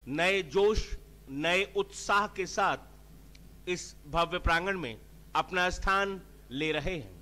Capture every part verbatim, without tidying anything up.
नए जोश, नए उत्साह के साथ इस भव्य प्रांगण में अपना स्थान ले रहे हैं।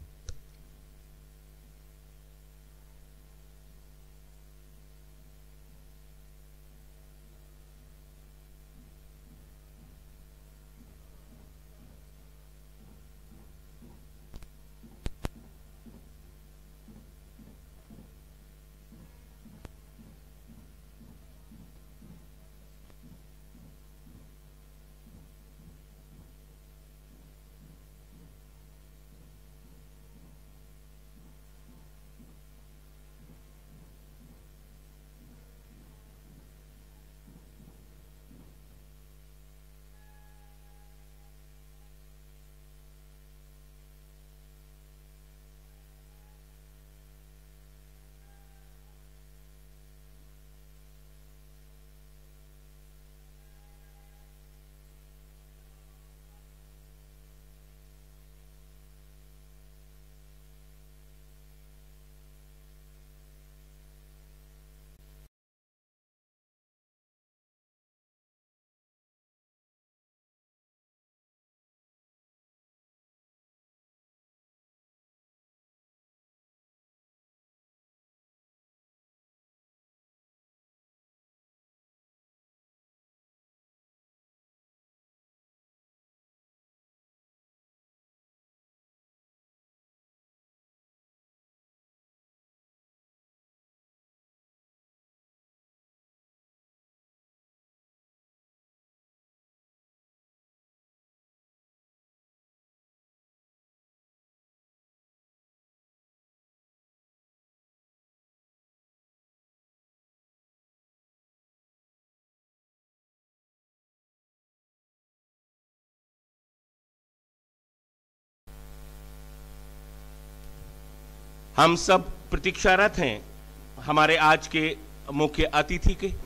हम सब प्रतीक्षारत हैं हमारे आज के मुख्य अतिथि के।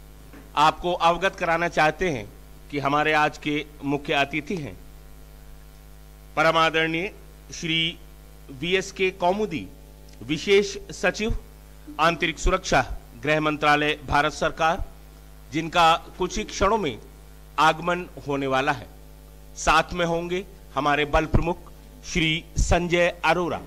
आपको अवगत कराना चाहते हैं कि हमारे आज के मुख्य अतिथि हैं परम आदरणीय श्री वी एस के कौमुदी, विशेष सचिव आंतरिक सुरक्षा, गृह मंत्रालय, भारत सरकार, जिनका कुछ ही क्षणों में आगमन होने वाला है। साथ में होंगे हमारे बल प्रमुख श्री संजय अरोरा।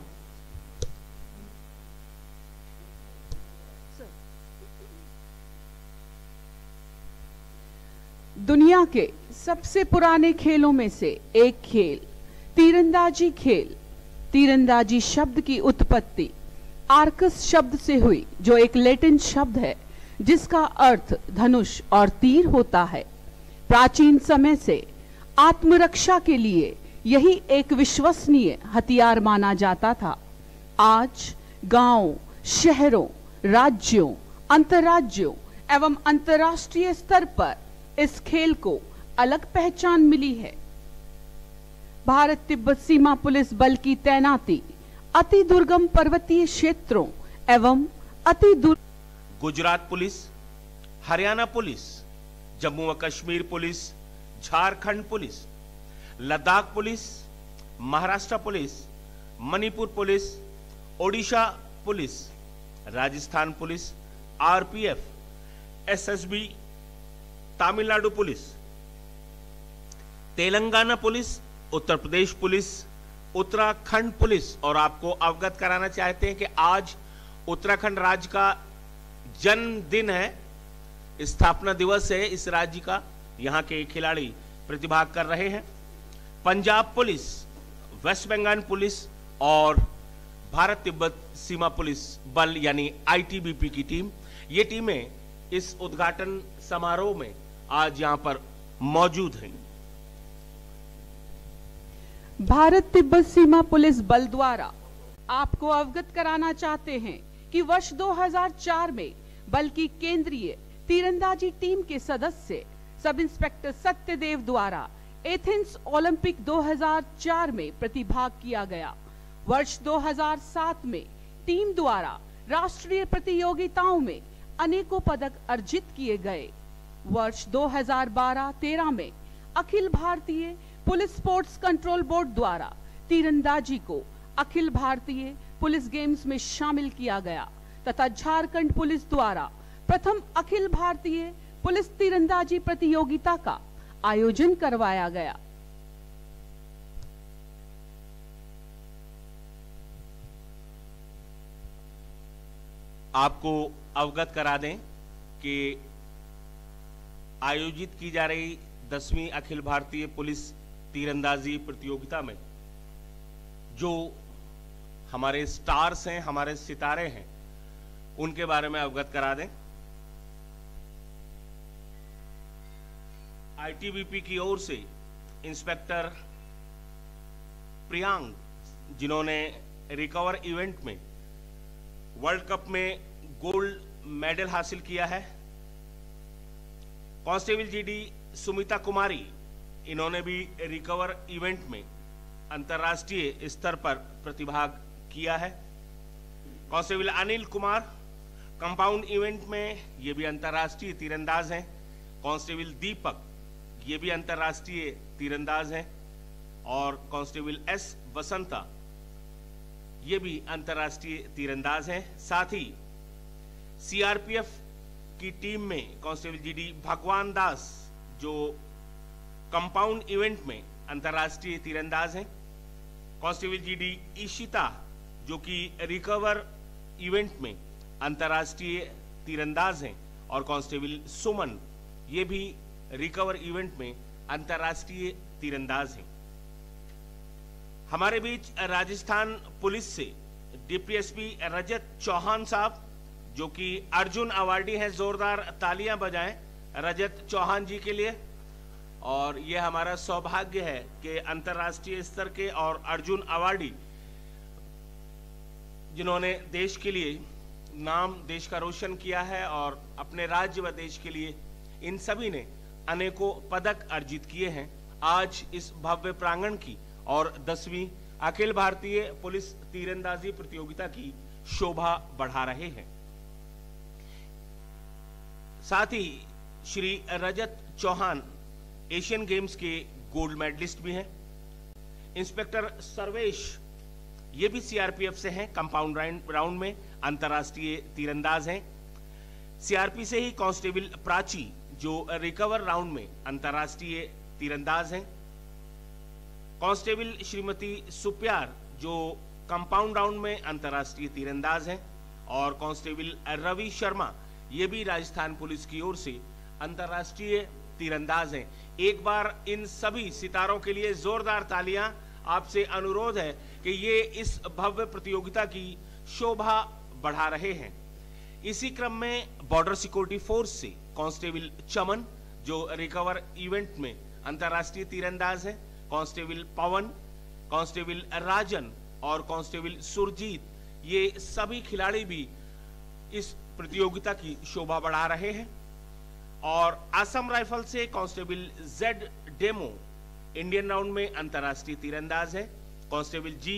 दुनिया के सबसे पुराने खेलों में से एक खेल तीरंदाजी खेल। तीरंदाजी शब्द की उत्पत्ति आर्कस शब्द से हुई, जो एक लैटिन शब्द है जिसका अर्थ धनुष और तीर होता है। प्राचीन समय से आत्मरक्षा के लिए यही एक विश्वसनीय हथियार माना जाता था। आज गांवों, शहरों, राज्यों, अंतर्राज्यों एवं अंतर्राष्ट्रीय स्तर पर इस खेल को अलग पहचान मिली है। भारत तिब्बत सीमा पुलिस बल की तैनाती अति दुर्गम पर्वतीय क्षेत्रों एवं अति दुर गुजरात पुलिस, हरियाणा पुलिस, जम्मू व Kashmir police, Jharkhand police, Ladakh police, Maharashtra police, Manipur police, Odisha police, Rajasthan police, R P F, S S B, Tamil Nadu police, Telangana police, Uttar Pradesh police, Uttarakhand police. और आपको अवगत कराना चाहते हैं कि आज उत्तराखंड राज्य का जन्मदिन है, स्थापना दिवस है इस राज्य का। यहां के खिलाड़ी प्रतिभाग कर रहे हैं। Punjab police, West Bengal police और भारत तिब्बत सीमा पुलिस बल यानी आई टी बी पी की टीम, ये टीमें इस उद्घाटन समारोह में आज यहां पर मौजूद हैं। भारत तिब्बत सीमा पुलिस बल द्वारा आपको अवगत कराना चाहते हैं कि वर्ष दो हज़ार चार में बल की केंद्रीय तीरंदाजी टीम के सदस्य सब इंस्पेक्टर सत्यदेव द्वारा एथेंस ओलंपिक दो हज़ार चार में प्रतिभाग किया गया। वर्ष दो हज़ार सात में टीम द्वारा राष्ट्रीय प्रतियोगिताओं में अनेकों पदक अर्जित किए गए। वर्ष दो हज़ार बारह तेरह में Akhil Bharatiya police sports control board द्वारा तीरंदाजी को अखिल भारतीय पुलिस गेम्स में शामिल किया गया तथा झारखंड पुलिस द्वारा प्रथम अखिल भारतीय पुलिस तीरंदाजी प्रतियोगिता का आयोजन करवाया गया। आपको अवगत करा दें कि आयोजित की जा रही दसवीं अखिल भारतीय पुलिस तीरंदाजी प्रतियोगिता में जो हमारे स्टार्स हैं, हमारे सितारे हैं, उनके बारे में अवगत करा दें। आईटीबीपी की ओर से इंस्पेक्टर प्रियांक, जिन्होंने रिकवर इवेंट में वर्ल्ड कप में गोल्ड मेडल हासिल किया है। कांस्टेबल जीडी सुमिता कुमारी, इन्होंने भी रिकवर इवेंट में अंतर्राष्ट्रीय स्तर पर प्रतिभाग किया है। Constable Anil Kumar compound event में ये भी अंतर्राष्ट्रीय तीरंदाज हैं। कांस्टेबल दीपक, ये भी अंतर्राष्ट्रीय तीरंदाज हैं। और कांस्टेबल एस वसंता, ये भी अंतर्राष्ट्रीय तीरंदाज हैं। साथ ही सीआरपीएफ की टीम में कांस्टेबल जीडी भगवान दास, जो कंपाउंड इवेंट में अंतर्राष्ट्रीय तीरंदाज हैं। कांस्टेबल जीडी ईशिता, जो कि रिकवर इवेंट में अंतर्राष्ट्रीय तीरंदाज हैं। और कांस्टेबल सुमन, ये भी रिकवर इवेंट में अंतर्राष्ट्रीय तीरंदाज हैं। हमारे बीच राजस्थान पुलिस से डीपीएसपी रजत चौहान साहब, जो कि अर्जुन अवार्डी हैं, जोरदार तालियां बजाएं रजत चौहान जी के लिए। और यह हमारा सौभाग्य है कि अंतर्राष्ट्रीय स्तर के और अर्जुन अवार्डी, जिन्होंने देश के लिए नाम, देश का रोशन किया है और अपने राज्य व देश के लिए इन सभी ने अनेकों पदक अर्जित किए हैं, आज इस भव्य प्रांगण की और दसवीं अखिल भारतीय पुलिस तीरंदाजी प्रतियोगिता की शोभा बढ़ा रहे हैं। साथ ही श्री रजत चौहान एशियन गेम्स के गोल्ड मेडलिस्ट भी हैं। इंस्पेक्टर सर्वेश, ये भी सीआरपीएफ से हैं, कंपाउंड राउंड में अंतर्राष्ट्रीय तीरंदाज हैं। सीआरपी से ही कांस्टेबल प्राची, जो रिकवर राउंड में अंतर्राष्ट्रीय तीरंदाज हैं। कांस्टेबल श्रीमती सुप्यार, जो कंपाउंड राउंड में अंतर्राष्ट्रीय तीरंदाज हैं। और कांस्टेबल रवि शर्मा, ये भी राजस्थान पुलिस की ओर से अंतर्राष्ट्रीय तीरंदाज हैं। एक बार इन सभी सितारों के लिए जोरदार तालियां। आपसे अनुरोध है कि ये इस भव्य प्रतियोगिता की शोभा बढ़ा रहे हैं। इसी क्रम में बॉर्डर सिक्योरिटी फोर्स से कांस्टेबल चमन, जो रिकवर इवेंट में अंतर्राष्ट्रीय तीरंदाज हैं, कांस्टेबल पवन, कांस्टेबल राजन और कांस्टेबल सुरजीत, ये सभी खिलाड़ी भी इस प्रतियोगिता की शोभा बढ़ा रहे हैं। और असम राइफल से कांस्टेबल जेड डेमो इंडियन राउंड में अंतर्राष्ट्रीय तीरंदाज है। कांस्टेबल जी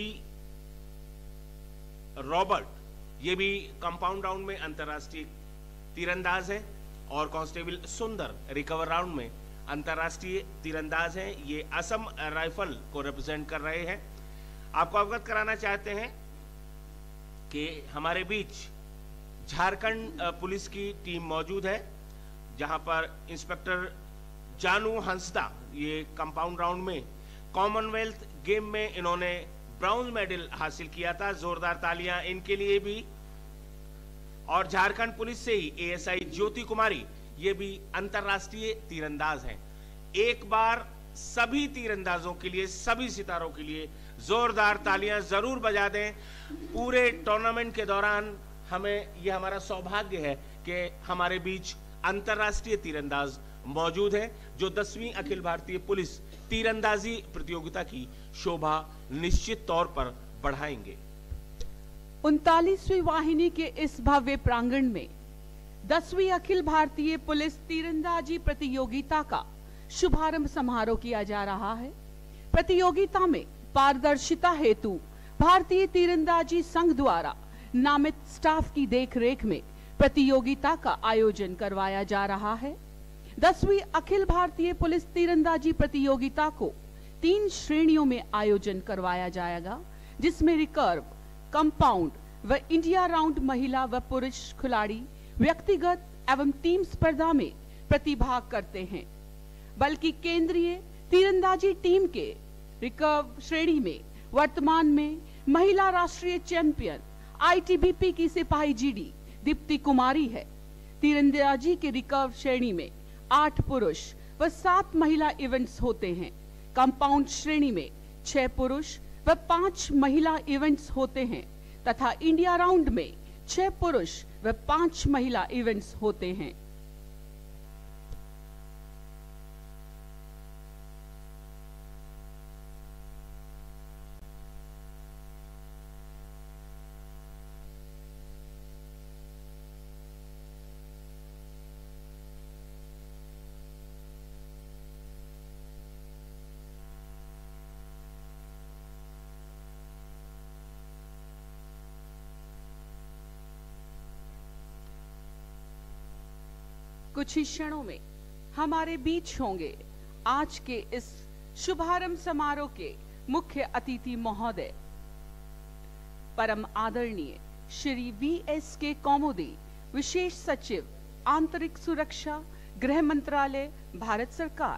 रॉबर्ट, ये भी कंपाउंड राउंड में अंतर्राष्ट्रीय तीरंदाज है। और कांस्टेबल सुंदर रिकवर राउंड में अंतर्राष्ट्रीय तीरंदाज हैं। ये असम राइफल को रिप्रेजेंट कर रहे हैं। आपको अवगत कराना चाहते हैं कि हमारे बीच झारखंड पुलिस की टीम मौजूद है, जहां पर इंस्पेक्टर जानू हंसदा, ये कंपाउंड राउंड में कॉमनवेल्थ गेम में इन्होंने ब्राउन मेडल हासिल किया था। जोरदार तालियां इनके लिए भी। और झारखंड पुलिस से ही एएसआई ज्योति कुमारी, ये भी अंतर्राष्ट्रीय तीरंदाज हैं। एक बार सभी तीरंदाजों के लिए, सभी सितारों के लिए जोरदार तालियां जरूर बजा दें। पूरे टूर्नामेंट के दौरान हमें यह हमारा सौभाग्य है कि हमारे बीच अंतर्राष्ट्रीय तीरंदाज मौजूद हैं, जो दसवीं अखिल भारतीय पुलिस तीरंदाजी प्रतियोगिता की शोभा निश्चित तौर पर बढ़ाएंगे। उनतालीसवीं वाहिनी के इस भव्य प्रांगण में दसवीं अखिल भारतीय पुलिस तीरंदाजी प्रतियोगिता का शुभारंभ समारोह किया जा रहा है। प्रतियोगिता में पारदर्शिता हेतु भारतीय तीरंदाजी संघ द्वारा नामित स्टाफ की देखरेख में प्रतियोगिता का आयोजन करवाया जा रहा है। दसवीं अखिल भारतीय पुलिस तीरंदाजी प्रतियोगिता को तीन श्रेणियों में आयोजन करवाया जाएगा, जिसमें रिकर्व, कंपाउंड व इंडिया राउंड महिला व पुरुष खिलाड़ी व्यक्तिगत एवं टीम स्पर्धा में प्रतिभाग करते हैं, बल्कि केंद्रीय तीरंदाजी टीम के रिकर्व श्रेणी में वर्तमान में महिला राष्ट्रीय champion I T B P की सिपाही जीडी दीप्ति कुमारी है। तीरंदाजी के रिकर्व श्रेणी में आठ पुरुष व सात महिला इवेंट्स होते हैं। कंपाउंड श्रेणी में छह पुरुष व पांच महिला इवेंट्स होते हैं तथा इंडिया राउंड में छह पुरुष व पांच महिला इवेंट्स होते हैं। कुछ ही क्षणों में हमारे बीच होंगे आज के इस शुभारंभ समारोह के मुख्य अतिथि महोदय, परम आदरणीय श्री वी एस के कौमुदी, विशेष सचिव आंतरिक सुरक्षा, गृह मंत्रालय, भारत सरकार।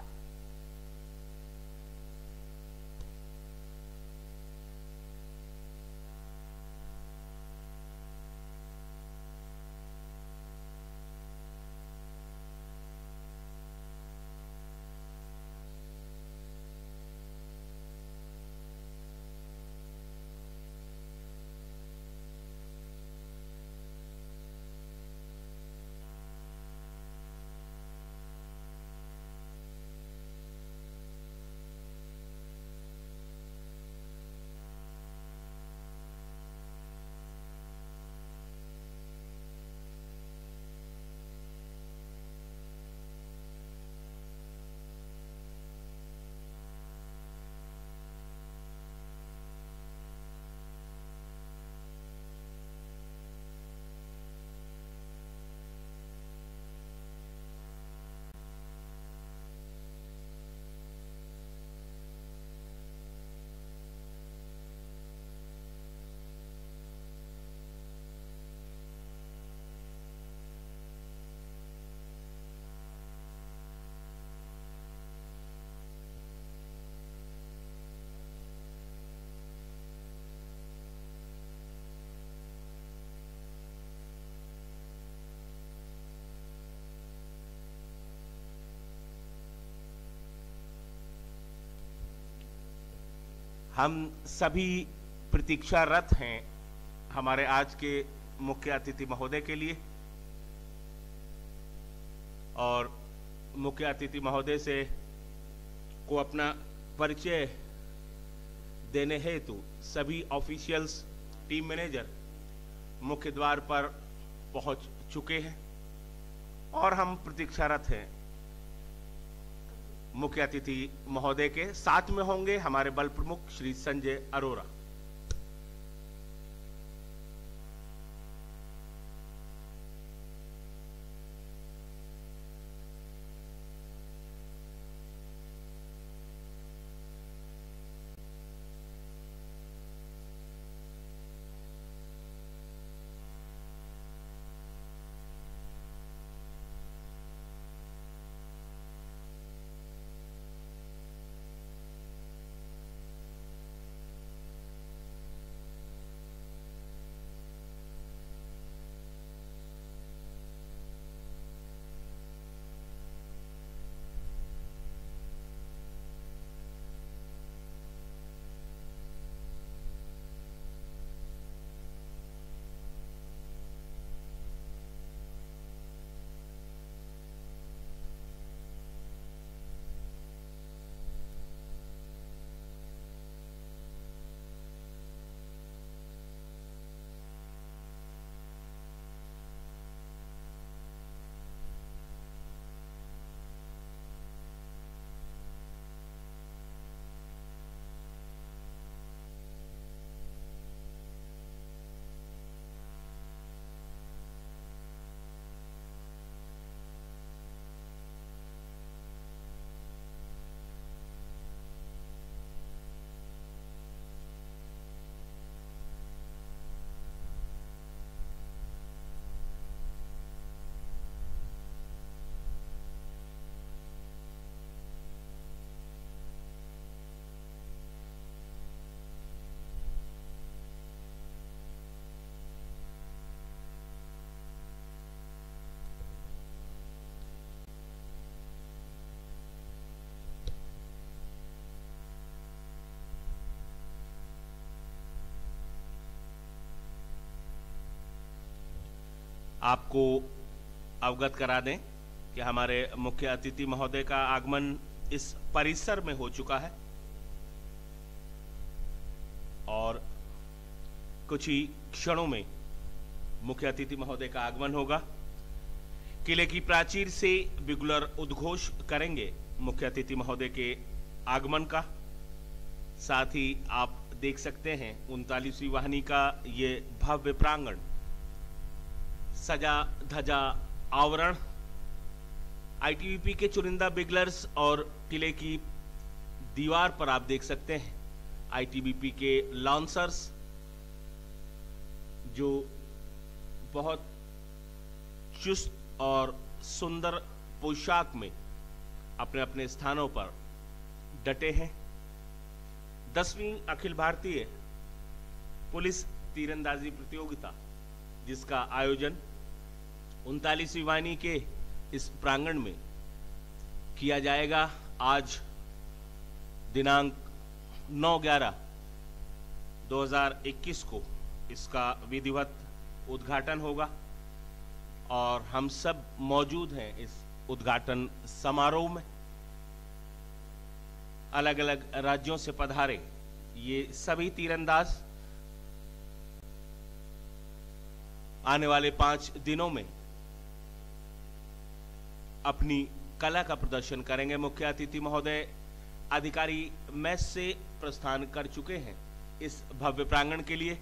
हम सभी प्रतीक्षारत हैं हमारे आज के मुख्य अतिथि महोदय के लिए, और मुख्य अतिथि महोदय से को अपना परिचय देने हेतु सभी ऑफिशियल्स, टीम मैनेजर मुख्य द्वार पर पहुंच चुके हैं और हम प्रतीक्षारत हैं। मुख्य अतिथि महोदय के साथ में होंगे हमारे बल प्रमुख श्री संजय अरोरा। आपको अवगत करा दें कि हमारे मुख्य अतिथि महोदय का आगमन इस परिसर में हो चुका है और कुछ ही क्षणों में मुख्य अतिथि महोदय का आगमन होगा। किले की प्राचीर से बिगुलर उद्घोष करेंगे मुख्य अतिथि महोदय के आगमन का। साथ ही आप देख सकते हैं उनतालीसवीं वाहिनी का ये भव्य प्रांगण, सजा धजा आवरण, आईटीबीपी के चुनिंदा बिगलर्स और किले की दीवार पर आप देख सकते हैं आईटीबीपी के लॉन्सर्स जो बहुत चुस्त और सुंदर पोशाक में अपने अपने स्थानों पर डटे हैं। दसवीं अखिल भारतीय पुलिस तीरंदाजी प्रतियोगिता जिसका आयोजन उनतालीसवीं वाहिनी के इस प्रांगण में किया जाएगा। आज दिनांक नौ ग्यारह दो हजार इक्कीस को इसका विधिवत उद्घाटन होगा और हम सब मौजूद हैं इस उद्घाटन समारोह में। अलग अलग राज्यों से पधारे ये सभी तीरंदाज आने वाले पांच दिनों में अपनी कला का प्रदर्शन करेंगे। मुख्य अतिथि महोदय अधिकारी मैच से प्रस्थान कर चुके हैं इस भव्य प्रांगण के लिए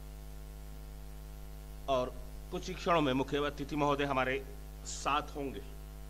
और कुछ ही क्षणों में मुख्य अतिथि महोदय हमारे साथ होंगे।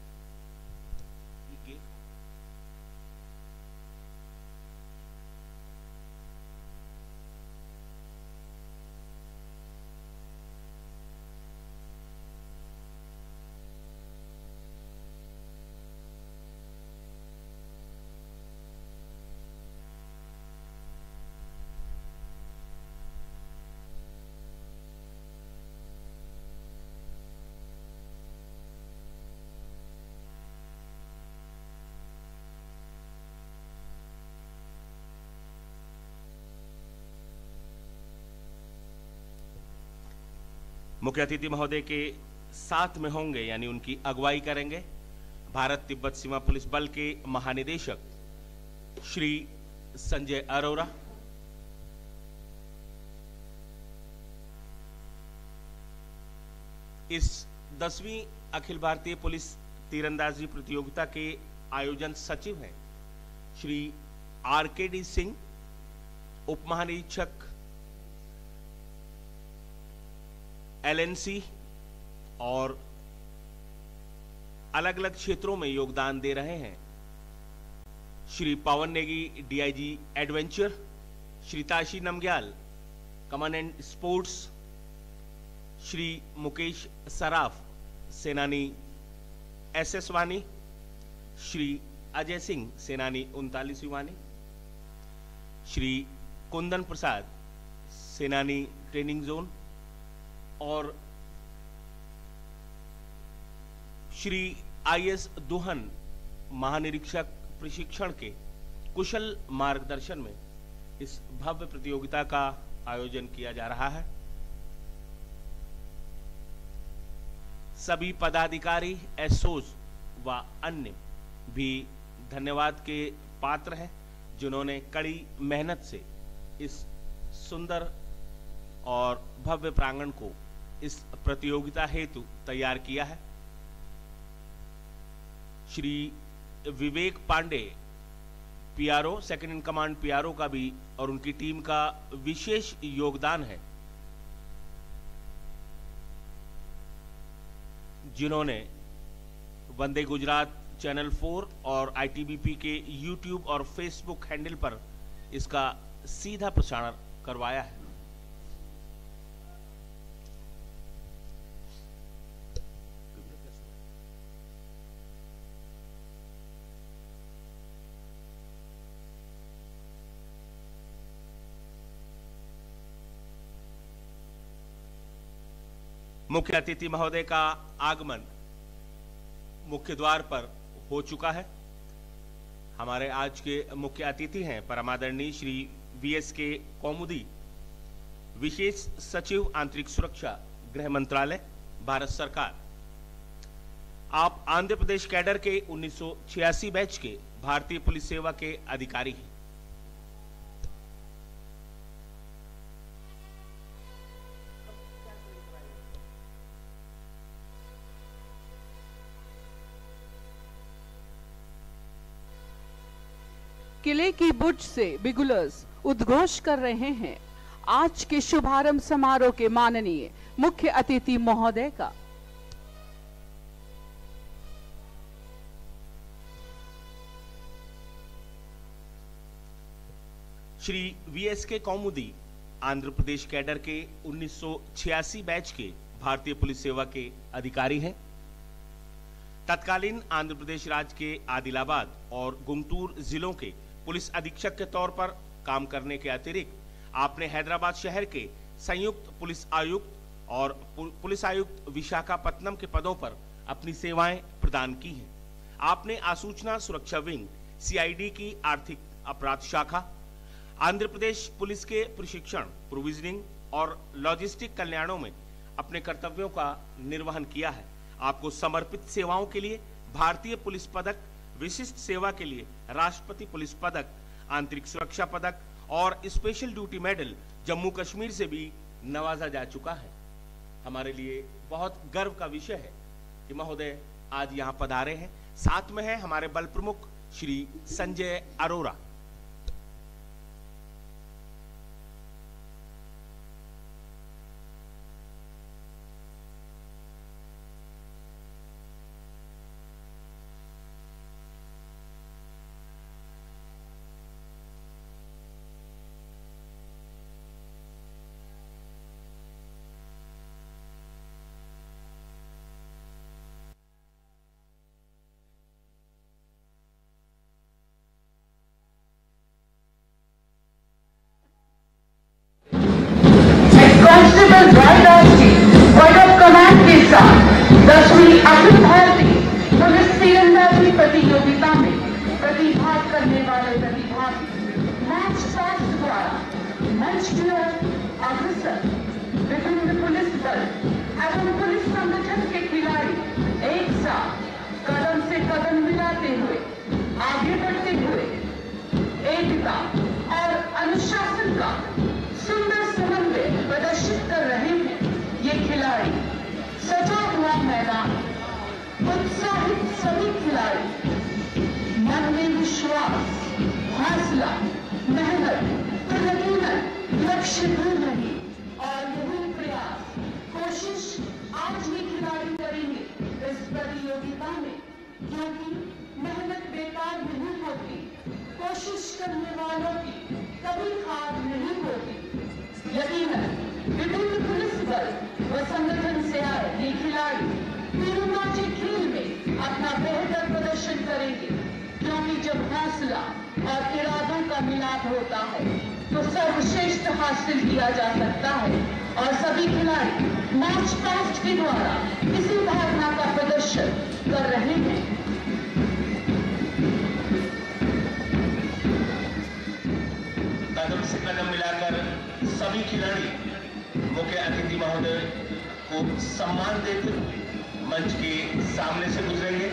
मुख्य अतिथि महोदय के साथ में होंगे यानी उनकी अगुवाई करेंगे भारत तिब्बत सीमा पुलिस बल के महानिदेशक श्री संजय अरोरा, इस दसवीं अखिल भारतीय पुलिस तीरंदाजी प्रतियोगिता के आयोजन सचिव हैं Shri R K D Singh, उप महानिरीक्षक एलएनसी और अलग अलग क्षेत्रों में योगदान दे रहे हैं Shri Pawan Negi DIG adventure, Shri Tashi Namgyal commandant sports, Shri Mukesh Saraf सेनानी एसएस वानी, श्री अजय सिंह सेनानी उनतालीसवीं वानी, श्री कुंदन प्रसाद सेनानी ट्रेनिंग जोन और श्री आईएस दुहन महानिरीक्षक प्रशिक्षण के कुशल मार्गदर्शन में इस भव्य प्रतियोगिता का आयोजन किया जा रहा है। सभी पदाधिकारी, एसओज व अन्य भी धन्यवाद के पात्र हैं जिन्होंने कड़ी मेहनत से इस सुंदर और भव्य प्रांगण को इस प्रतियोगिता हेतु तैयार किया है। Shri Vivek Pandey PRO, second in command PRO का भी और उनकी टीम का विशेष योगदान है जिन्होंने वंदे गुजरात चैनल फोर और आईटीबीपी के यूट्यूब और फेसबुक हैंडल पर इसका सीधा प्रसारण करवाया है। मुख्य अतिथि महोदय का आगमन मुख्य द्वार पर हो चुका है। हमारे आज के मुख्य अतिथि हैं परमादरणीय श्री वी एस के कौमुदी, विशेष सचिव आंतरिक सुरक्षा, गृह मंत्रालय, भारत सरकार। आप आंध्र प्रदेश कैडर के उन्नीस सौ छियासी बैच के भारतीय पुलिस सेवा के अधिकारी हैं। किले की बुर्ज से बिगुलर्स उद्घोष कर रहे हैं आज के शुभारंभ समारोह के माननीय मुख्य अतिथि महोदय का। श्री वी एस के कौमुदी आंध्र प्रदेश कैडर के उन्नीस सौ छियासी बैच के भारतीय पुलिस सेवा के अधिकारी हैं। तत्कालीन आंध्र प्रदेश राज्य के आदिलाबाद और गुंटूर जिलों के पुलिस अधीक्षक के तौर पर काम करने के अतिरिक्त आपने हैदराबाद शहर के संयुक्त पुलिस आयुक्त और पुलिस आयुक्त विशाखापत्तनम के पदों पर अपनी सेवाएं प्रदान की हैं। आपने आसूचना सुरक्षा विंग सी आई डी की आर्थिक अपराध शाखा, आंध्र प्रदेश पुलिस के प्रशिक्षण, प्रोविजनिंग और लॉजिस्टिक कल्याणों में अपने कर्तव्यों का निर्वहन किया है। आपको समर्पित सेवाओं के लिए भारतीय पुलिस पदक, विशिष्ट सेवा के लिए राष्ट्रपति पुलिस पदक, आंतरिक सुरक्षा पदक और special duty medal Jammu Kashmir से भी नवाजा जा चुका है। हमारे लिए बहुत गर्व का विषय है कि महोदय आज यहाँ पधारे हैं। साथ में है हमारे बल प्रमुख श्री संजय अरोरा। दसवीं अखिल भारतीय पुलिस तीरंदाजी प्रतियोगिता में प्रतिभाग करने वाले प्रतिभागी मैच पास्ट द्वारा मंच की ओर अग्रसर विभिन्न पुलिस बल एवं पुलिस संगठन के खिलाड़ी एक साथ कदम से कदम मिलाते हुए आगे बढ़ते हुए एकता और अनुशासन का सुंदर समन्वय प्रदर्शित कर रहे हैं। ये खिलाड़ी सजा हुआ मैदान, उत्साहित सभी खिलाड़ी, मन में विश्वास, हौसला, मेहनत, तो यकीनन लक्ष्य दूर नहीं और यही प्रयास, कोशिश आज भी खिलाड़ी करेंगे इस प्रतियोगिता में, क्योंकि मेहनत बेकार नहीं होती, कोशिश करने वालों की कभी हार नहीं होती। यकीनन विभिन्न पुलिस बल व संगठन से आए ये खिलाड़ी तीरंदाजी खेल में अपना बेहतर प्रदर्शन करेंगे, क्योंकि जब हौसला और इरादों का मिलाप होता है तो सर्वश्रेष्ठ हासिल किया जा सकता है। और सभी खिलाड़ी मैच पास्ट के द्वारा इसी भावना का प्रदर्शन कर रहे हैं। कदम से कदम मिलाकर सभी खिलाड़ी मुख्य अतिथि महोदय को सम्मान देते हुए मंच के सामने से गुजरेंगे।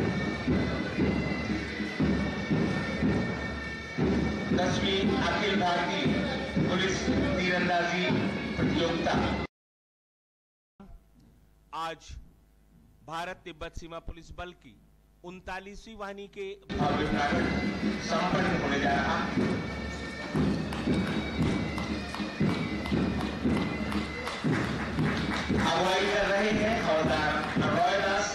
दसवीं अखिल भारतीय पुलिस तीरंदाजी प्रतियोगिता आज भारत तिब्बत सीमा पुलिस बल की उनतालीसवीं वाहिनी के संपन्न होने जा रहा है। अगुवाई कर रहे हैं हवलदार रॉय दास।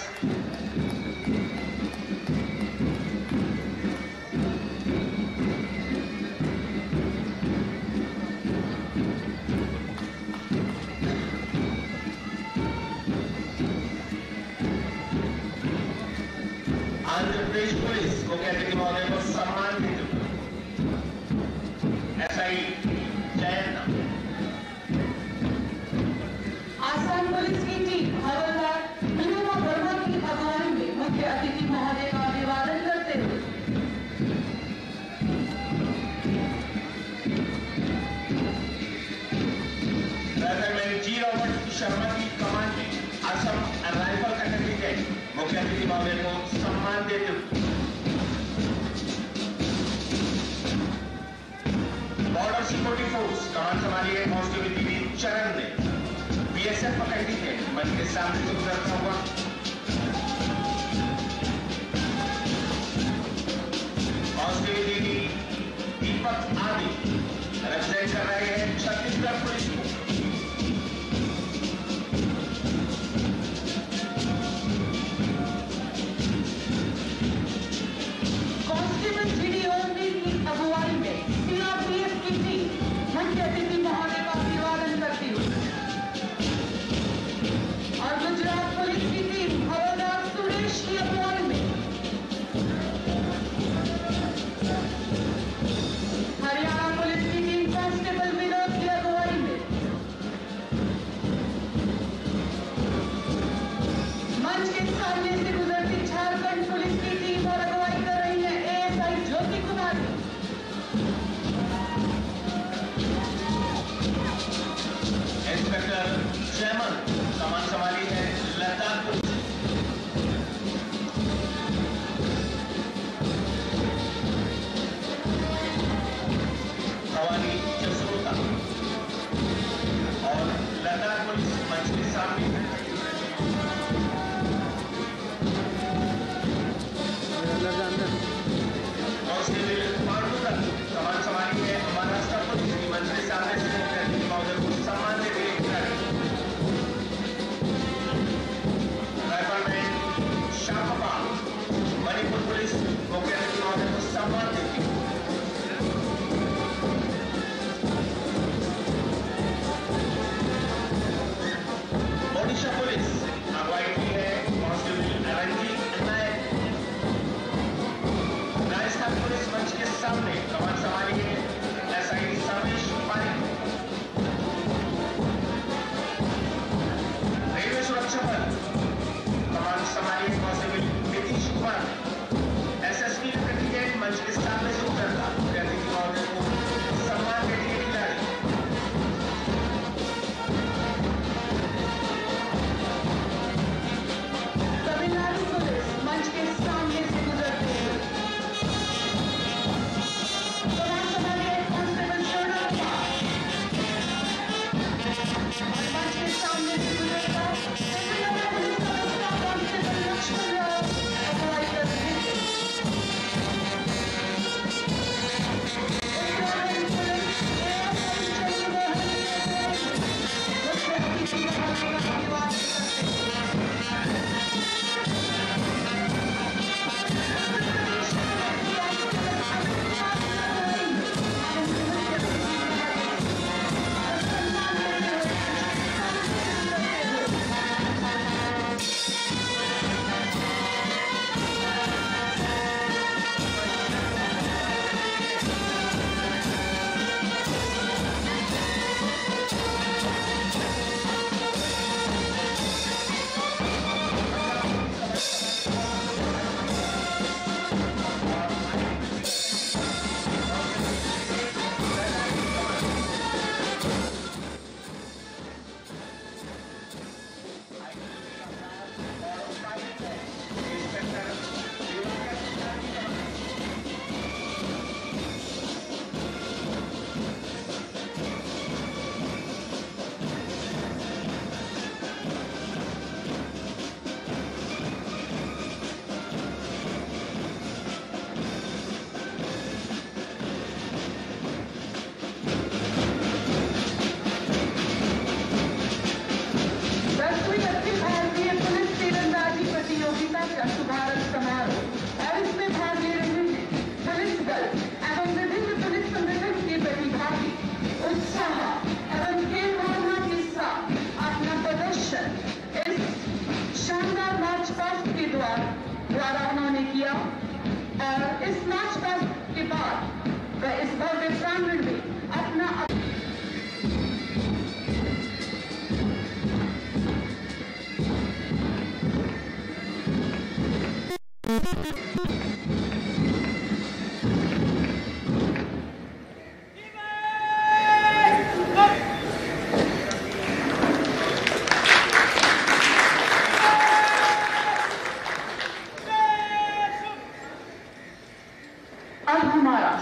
आंध्र प्रदेश पुलिस को कहते कि महोदय को सम्मान देते ऐसा ही जयंत आसाम पुलिस की टीम हवलदार विनोबा वर्मा की अगुवाई में मुख्य अतिथि महोदय का अभिवादन करते हुए जी रॉबर्ट शर्मा की कमान में असम अतिथि महोदय को सम्मान देते हुए बॉर्डर सिक्योरिटी फोर्स कमान संभालिए कांस्टेबल टीवी चरण ने बीएसएफ कंटिजेंट मंच के सामने से गुजरता हुआ कांस्टेबल टीवी दीपक आदि रिप्रेजेंट कर रहे हैं छत्तीसगढ़ पुलिस को। कांस्टेबल जीडी ओमवी की अगुवाई में सीआरपीएफ की टीम मुख्य अतिथि महोदय का अभिवादन करती हुई और गुजरात पुलिस की टीम हवलदार सुरेश की अगुवाई में हरियाणा पुलिस की टीम कांस्टेबल विनोद की अगुवाई में मंच के सामने से गुजरती झारखंड पुलिस की टीम और अगुवाई कर रही है एएसआई ज्योति कुमारी। इंस्पेक्टर जयमन कमान संभाली है लता पुलिस। भवानी जसरोटा और लता पुलिस मंच के सामने है। कांस्टेबल पांडुरंग कमान संभाली है महाराष्ट्र पुलिस की मंच के सामने से मुख्य अतिथि महोदय को सम्मान देते हुए राइफलमैन शाहपाल मणिपुर पुलिस मुख्य अतिथि महोदय को सम्मान देती है। ओडिशा पुलिस अगुवाई की है कांस्टेबल रंजीत नायक। राजस्थान पुलिस मंच के सामने कमान संभाली है एसआई समेश पारिक। रेलवे सुरक्षा बल कमान संभाली है constable Nitish Kumar. SSP contingent मंच के सामने से उतरता मुख्य अतिथि महोदय को सम्मान देती है खिलाड़ी। तमिलनाडु पुलिस मंच के सामने से गुजरते हुए कमान संभाली है कांस्टेबल शोणा कुमार और मंच के सामने से गुजरता तमिलनाडु पुलिस का बस्ता कांस्टेबल लक्ष्मण राव अगुवाई कर रहे हैं। उत्तराखंड पुलिस एएसआई चंद्रमोहन मुख्य अतिथि महोदय का अभिवादन करते हैं। दसवीं अखिल भारतीय पुलिस तीरंदाजी प्रतियोगिता का शुभारंभ समारोह और इसमें भाग ले रहे हैं पुलिस दल एवं विभिन्न पुलिस संगठन के प्रतिभागी उत्साह एवं खेल भावना के साथ अपना प्रदर्शन इस शानदार मार्च पास्ट के द्वारा द्वारा उन्होंने किया और इस मार्च पास्ट के बाद वह इस भव्य प्रांगण में अपना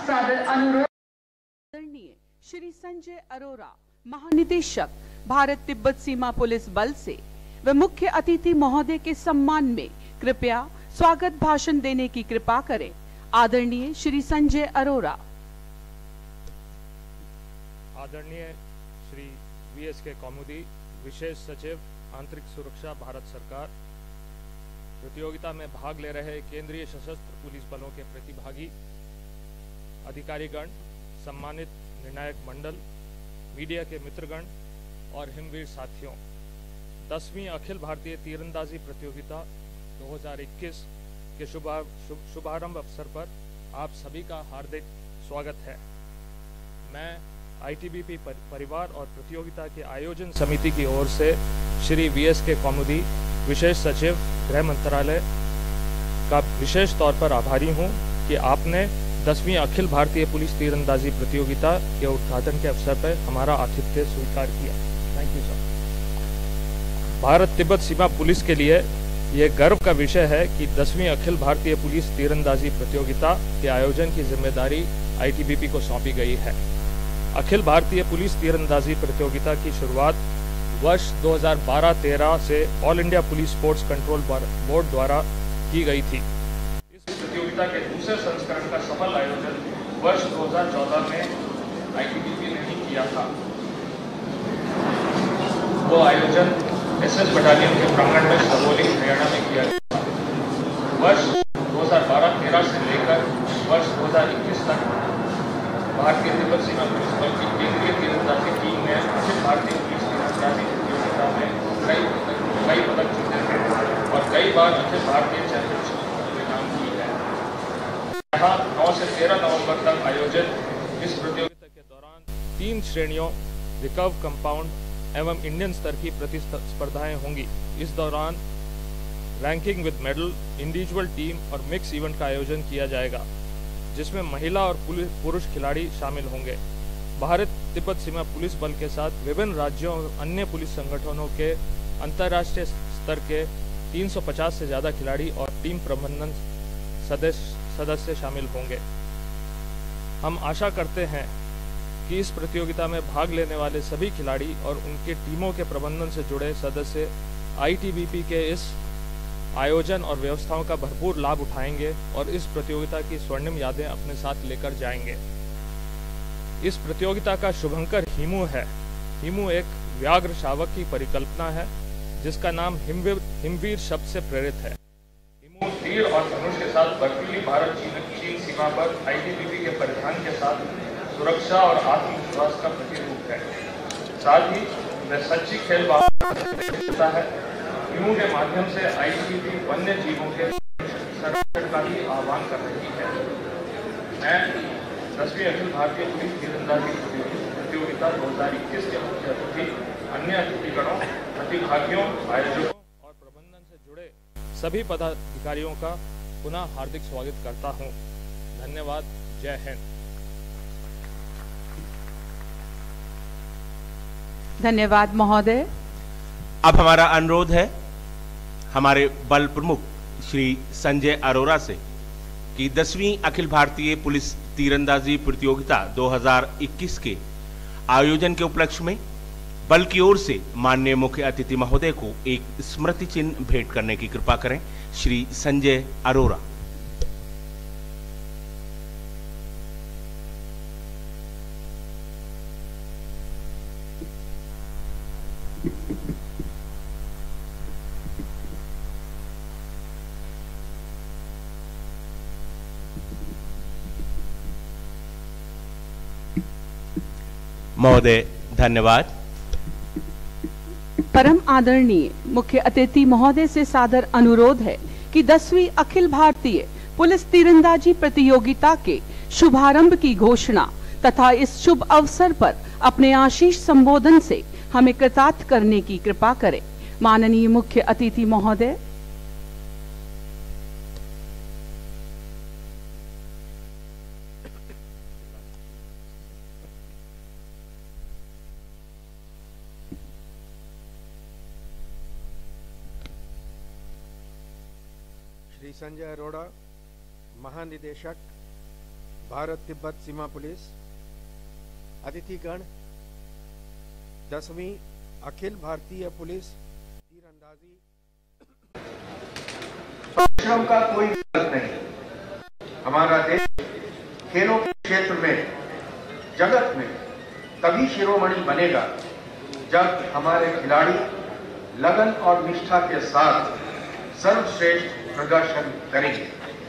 सादर अनुरोध। आदरणीय श्री संजय अरोरा, महानिदेशक भारत तिब्बत सीमा पुलिस बल से व मुख्य अतिथि महोदय के सम्मान में कृपया स्वागत भाषण देने की कृपा करें। आदरणीय श्री संजय अरोरा। आदरणीय श्री वी एस के कौमुदी, विशेष सचिव आंतरिक सुरक्षा, भारत सरकार, प्रतियोगिता में भाग ले रहे केंद्रीय सशस्त्र पुलिस बलों के प्रतिभागी, अधिकारीगण, सम्मानित निर्णायक मंडल, मीडिया के मित्रगण और हिमवीर साथियों, दसवीं अखिल भारतीय तीरंदाजी प्रतियोगिता दो हज़ार इक्कीस के शुभा शुभारंभ अवसर पर आप सभी का हार्दिक स्वागत है। मैं आई टी बी पी परिवार और प्रतियोगिता के आयोजन समिति की ओर से श्री वी एस के कौमुदी, विशेष सचिव गृह मंत्रालय का विशेष तौर पर आभारी हूं कि आपने दसवीं अखिल भारतीय पुलिस तीरंदाजी प्रतियोगिता के उद्घाटन के अवसर पर हमारा आतिथ्य स्वीकार किया। Thank you sir. Bharat Tibbat सीमा पुलिस के लिए यह गर्व का विषय है कि दसवीं अखिल भारतीय पुलिस तीरंदाजी प्रतियोगिता के आयोजन की जिम्मेदारी आई टी बी पी को सौंपी गई है। अखिल भारतीय पुलिस तीरंदाजी प्रतियोगिता की शुरुआत वर्ष दो हज़ार बारह तेरह से all India police sports control board द्वारा की गई थी। इस प्रतियोगिता के दूसरे संस्करण का सफल आयोजन वर्ष दो हज़ार चौदह में आई टी बी पी ने ही किया था। वो आयोजन एस एस बटालियन के प्रांगण में सबोली, हरियाणा में किया गया। वर्ष दो हज़ार बारह तेरह से लेकर वर्ष दो हज़ार इक्कीस तक भारतीय तिब्बत सीमा पुलिस बल की केंद्रीय तीरंदाजी टीम ने अखिल भारतीय पुलिस तीरंदाजी प्रतियोगिता में कई कई पदक जीते थे और कई बार अखिल भारतीय चैंपियनशिप में नाम की है। यहाँ नौ से तेरह नवंबर तक आयोजित इस प्रतियोगिता के दौरान तीन श्रेणियों रिकर्व, कंपाउंड एवं इंडियन स्तर की प्रतिस्पर्धाएं होंगी। इस दौरान ranking with medal, individual, team और मिक्स इवेंट का आयोजन किया जाएगा, जिसमें महिला और पुरुष खिलाड़ी शामिल होंगे। भारत तिब्बत सीमा पुलिस बल के साथ विभिन्न राज्यों और अन्य पुलिस संगठनों के अंतर्राष्ट्रीय स्तर के तीन सौ पचास से ज्यादा खिलाड़ी और टीम प्रबंधन सदस्य सदस्य शामिल होंगे। हम आशा करते हैं कि इस प्रतियोगिता में भाग लेने वाले सभी खिलाड़ी और उनके टीमों के प्रबंधन से जुड़े सदस्य आई टी बी पी के इस आयोजन और व्यवस्थाओं का भरपूर लाभ उठाएंगे और इस प्रतियोगिता की स्वर्णिम यादें अपने साथ लेकर जाएंगे। इस प्रतियोगिता का शुभंकर हिमू है। हिमू एक व्याघ्र शावक की परिकल्पना है जिसका नाम हिमवीर हिमवीर शब्द से प्रेरित है। हिमू तीर और धनुष के साथ बर्फीली भारत चीन सीमा पर आई टी बी पी के परिधान के साथ सुरक्षा और आत्मविश्वास का प्रतिरूप है। साथ ही वह सच्ची खेल भावना है। हिमू के माध्यम से आई टी बी पी वन्य जीवों के संरक्षण का भी आह्वान कर रही है। मैं दसवीं अखिल भारतीय पुलिस तीरंदाजी प्रतियोगिता दो हज़ार इक्कीस के मुख्य अतिथि, अन्य अतिथिगणों, प्रतिभागियों, आयोजकों और प्रबंधन से जुड़े सभी पदाधिकारियों का पुनः हार्दिक स्वागत करता हूं। धन्यवाद। जय हिंद। धन्यवाद महोदय। अब हमारा अनुरोध है हमारे बल प्रमुख श्री संजय अरोरा से कि दसवीं अखिल भारतीय पुलिस तीरंदाजी प्रतियोगिता दो हज़ार इक्कीस के आयोजन के उपलक्ष्य में बल की ओर से माननीय मुख्य अतिथि महोदय को एक स्मृति चिन्ह भेंट करने की कृपा करें। श्री संजय अरोरा। महोदय धन्यवाद। परम आदरणीय मुख्य अतिथि महोदय से सादर अनुरोध है कि दसवीं अखिल भारतीय पुलिस तीरंदाजी प्रतियोगिता के शुभारंभ की घोषणा तथा इस शुभ अवसर पर अपने आशीष संबोधन से हमें कृतार्थ करने की कृपा करें। माननीय मुख्य अतिथि महोदय। श्री संजय अरोड़ा, महानिदेशक भारत तिब्बत सीमा पुलिस, अतिथिगण, दसवीं अखिल भारतीय पुलिस तीरंदाजी। परिश्रम का कोई विकल्प नहीं। हमारा देश खेलों के क्षेत्र में, जगत में तभी शिरोमणि बनेगा जब हमारे खिलाड़ी लगन और निष्ठा के साथ सर्वश्रेष्ठ प्रदर्शन करेंगे।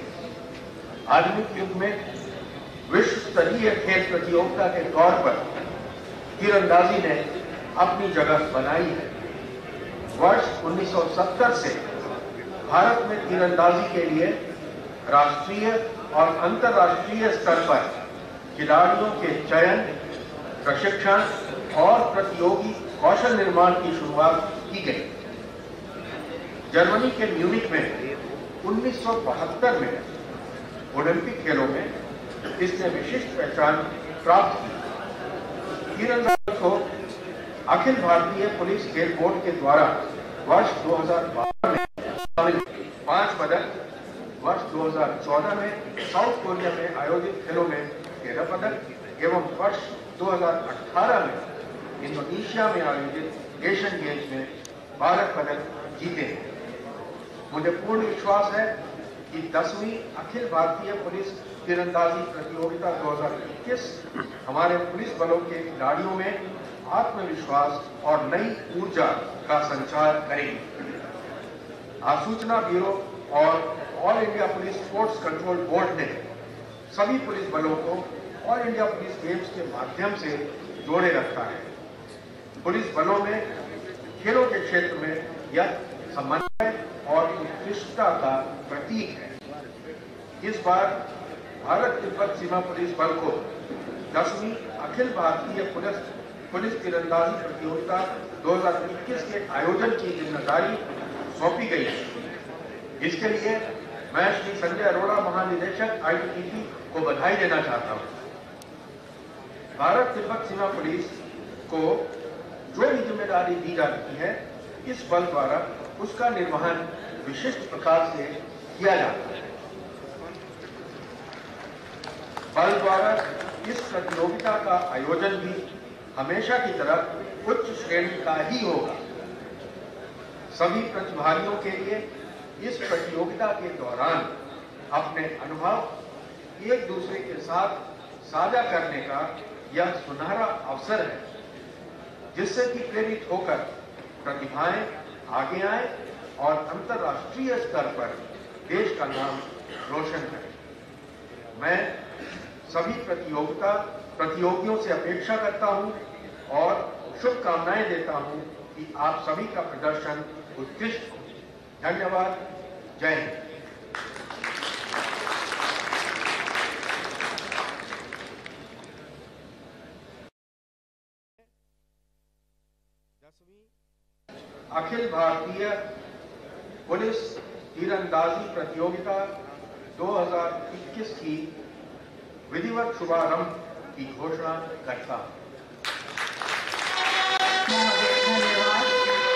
आधुनिक युग में विश्व स्तरीय खेल प्रतियोगिता के तौर पर तीरंदाजी ने अपनी जगह बनाई है। वर्ष उन्नीस सौ सत्तर से भारत में तीरंदाजी के लिए राष्ट्रीय और अंतर्राष्ट्रीय स्तर पर खिलाड़ियों के चयन, प्रशिक्षण और प्रतियोगी कौशल निर्माण की शुरुआत की गई। जर्मनी के म्यूनिख में उन्नीस सौ बहत्तर में ओलंपिक खेलों में इसने विशिष्ट पहचान प्राप्त की। तीरंदाजी को अखिल भारतीय पुलिस खेल बोर्ड के द्वारा वर्ष दो हज़ार बारह में शामिल पांच पदक, वर्ष दो हज़ार चौदह में साउथ कोरिया में आयोजित खेलों में तेरह पदक एवं वर्ष दो हज़ार अठारह में इंडोनेशिया में आयोजित एशियन गेम्स में बारह पदक जीते हैं। मुझे पूर्ण विश्वास है कि दसवीं अखिल भारतीय पुलिस तीरंदाजी प्रतियोगिता दो हज़ार इक्कीस हमारे पुलिस बलों के खिलाड़ियों में आत्मविश्वास और नई ऊर्जा का संचार करेगी। आसूचना ब्यूरो और all India police sports control board ने सभी पुलिस बलों को ऑल इंडिया पुलिस गेम्स के माध्यम से जोड़े रखा है। पुलिस बलों में खेलों के क्षेत्र में यह समन्वय और उत्कृष्टता का प्रतीक है। इस बार भारत तिब्बत सीमा पुलिस बल को दसवीं अखिल भारतीय पुलिस पुलिस तीरंदाजी प्रतियोगिता दो हज़ार इक्कीस के आयोजन की जिम्मेदारी सौंपी गई है। इसके लिए मैं श्री संजय अरोड़ा, महानिदेशक आई टी बी पी को बधाई देना चाहता हूँ। भारत तिब्बत सीमा पुलिस को जो भी जिम्मेदारी दी जाती है, इस बल द्वारा उसका निर्वहन विशिष्ट प्रकार से किया जाता है। बल द्वारा इस प्रतियोगिता का आयोजन भी हमेशा की तरह उच्च श्रेणी का ही होगा। सभी प्रतिभागियों के लिए इस प्रतियोगिता के दौरान अपने अनुभव एक दूसरे के साथ साझा करने का यह सुनहरा अवसर है, जिससे कि प्रेरित होकर प्रतिभाएं आगे आए और अंतर्राष्ट्रीय स्तर पर देश का नाम रोशन करें। मैं सभी प्रतियोगिता प्रतियोगियों से अपेक्षा करता हूं और शुभकामनाएं देता हूं कि आप सभी का प्रदर्शन उत्कृष्ट हो। धन्यवाद। जय हिंद। अखिल भारतीय पुलिस तीरंदाजी प्रतियोगिता दो हज़ार इक्कीस की विधिवत शुभारंभ की घोषणा करता हूं। धन्यवाद।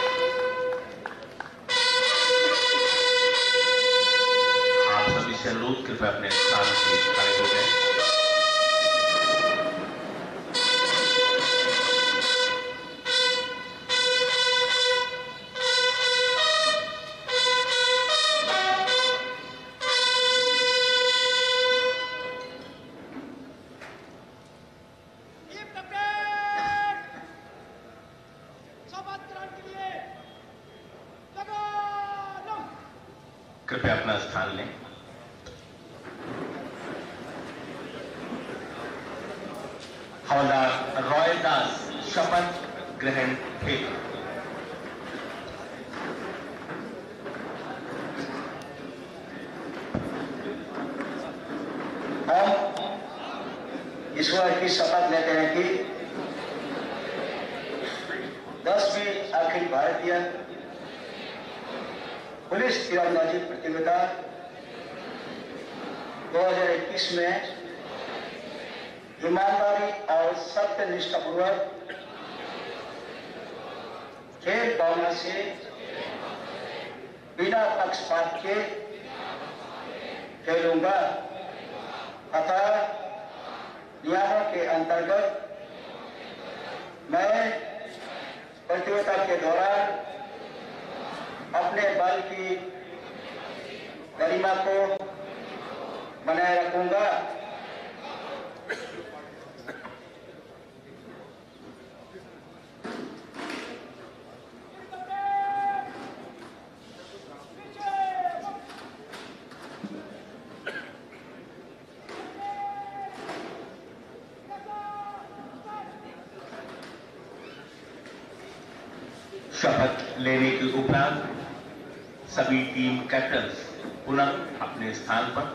आप सभी से अनुरोध कृपया अपने स्थान से खड़े हो गए। कृपया अपना स्थान लें। हवलदार रॉय दास शपथ ग्रहण हेतु। हम ईश्वर की शपथ लेते हैं कि दसवीं अखिल भारतीय पुलिस तीरंदाजी प्रतियोगिता दो हज़ार इक्कीस में ईमानदारी और सत्यनिष्ठापूर्वक खेल भावना से बिना पक्षपात के खेलूंगा तथा नियमों के अंतर्गत मैं प्रतियोगिता के दौरान अपने बल की गरिमा को बनाए रखूंगा। शपथ लेने के उपरांत सभी टीम कैप्टन्स पुनः अपने स्थान पर।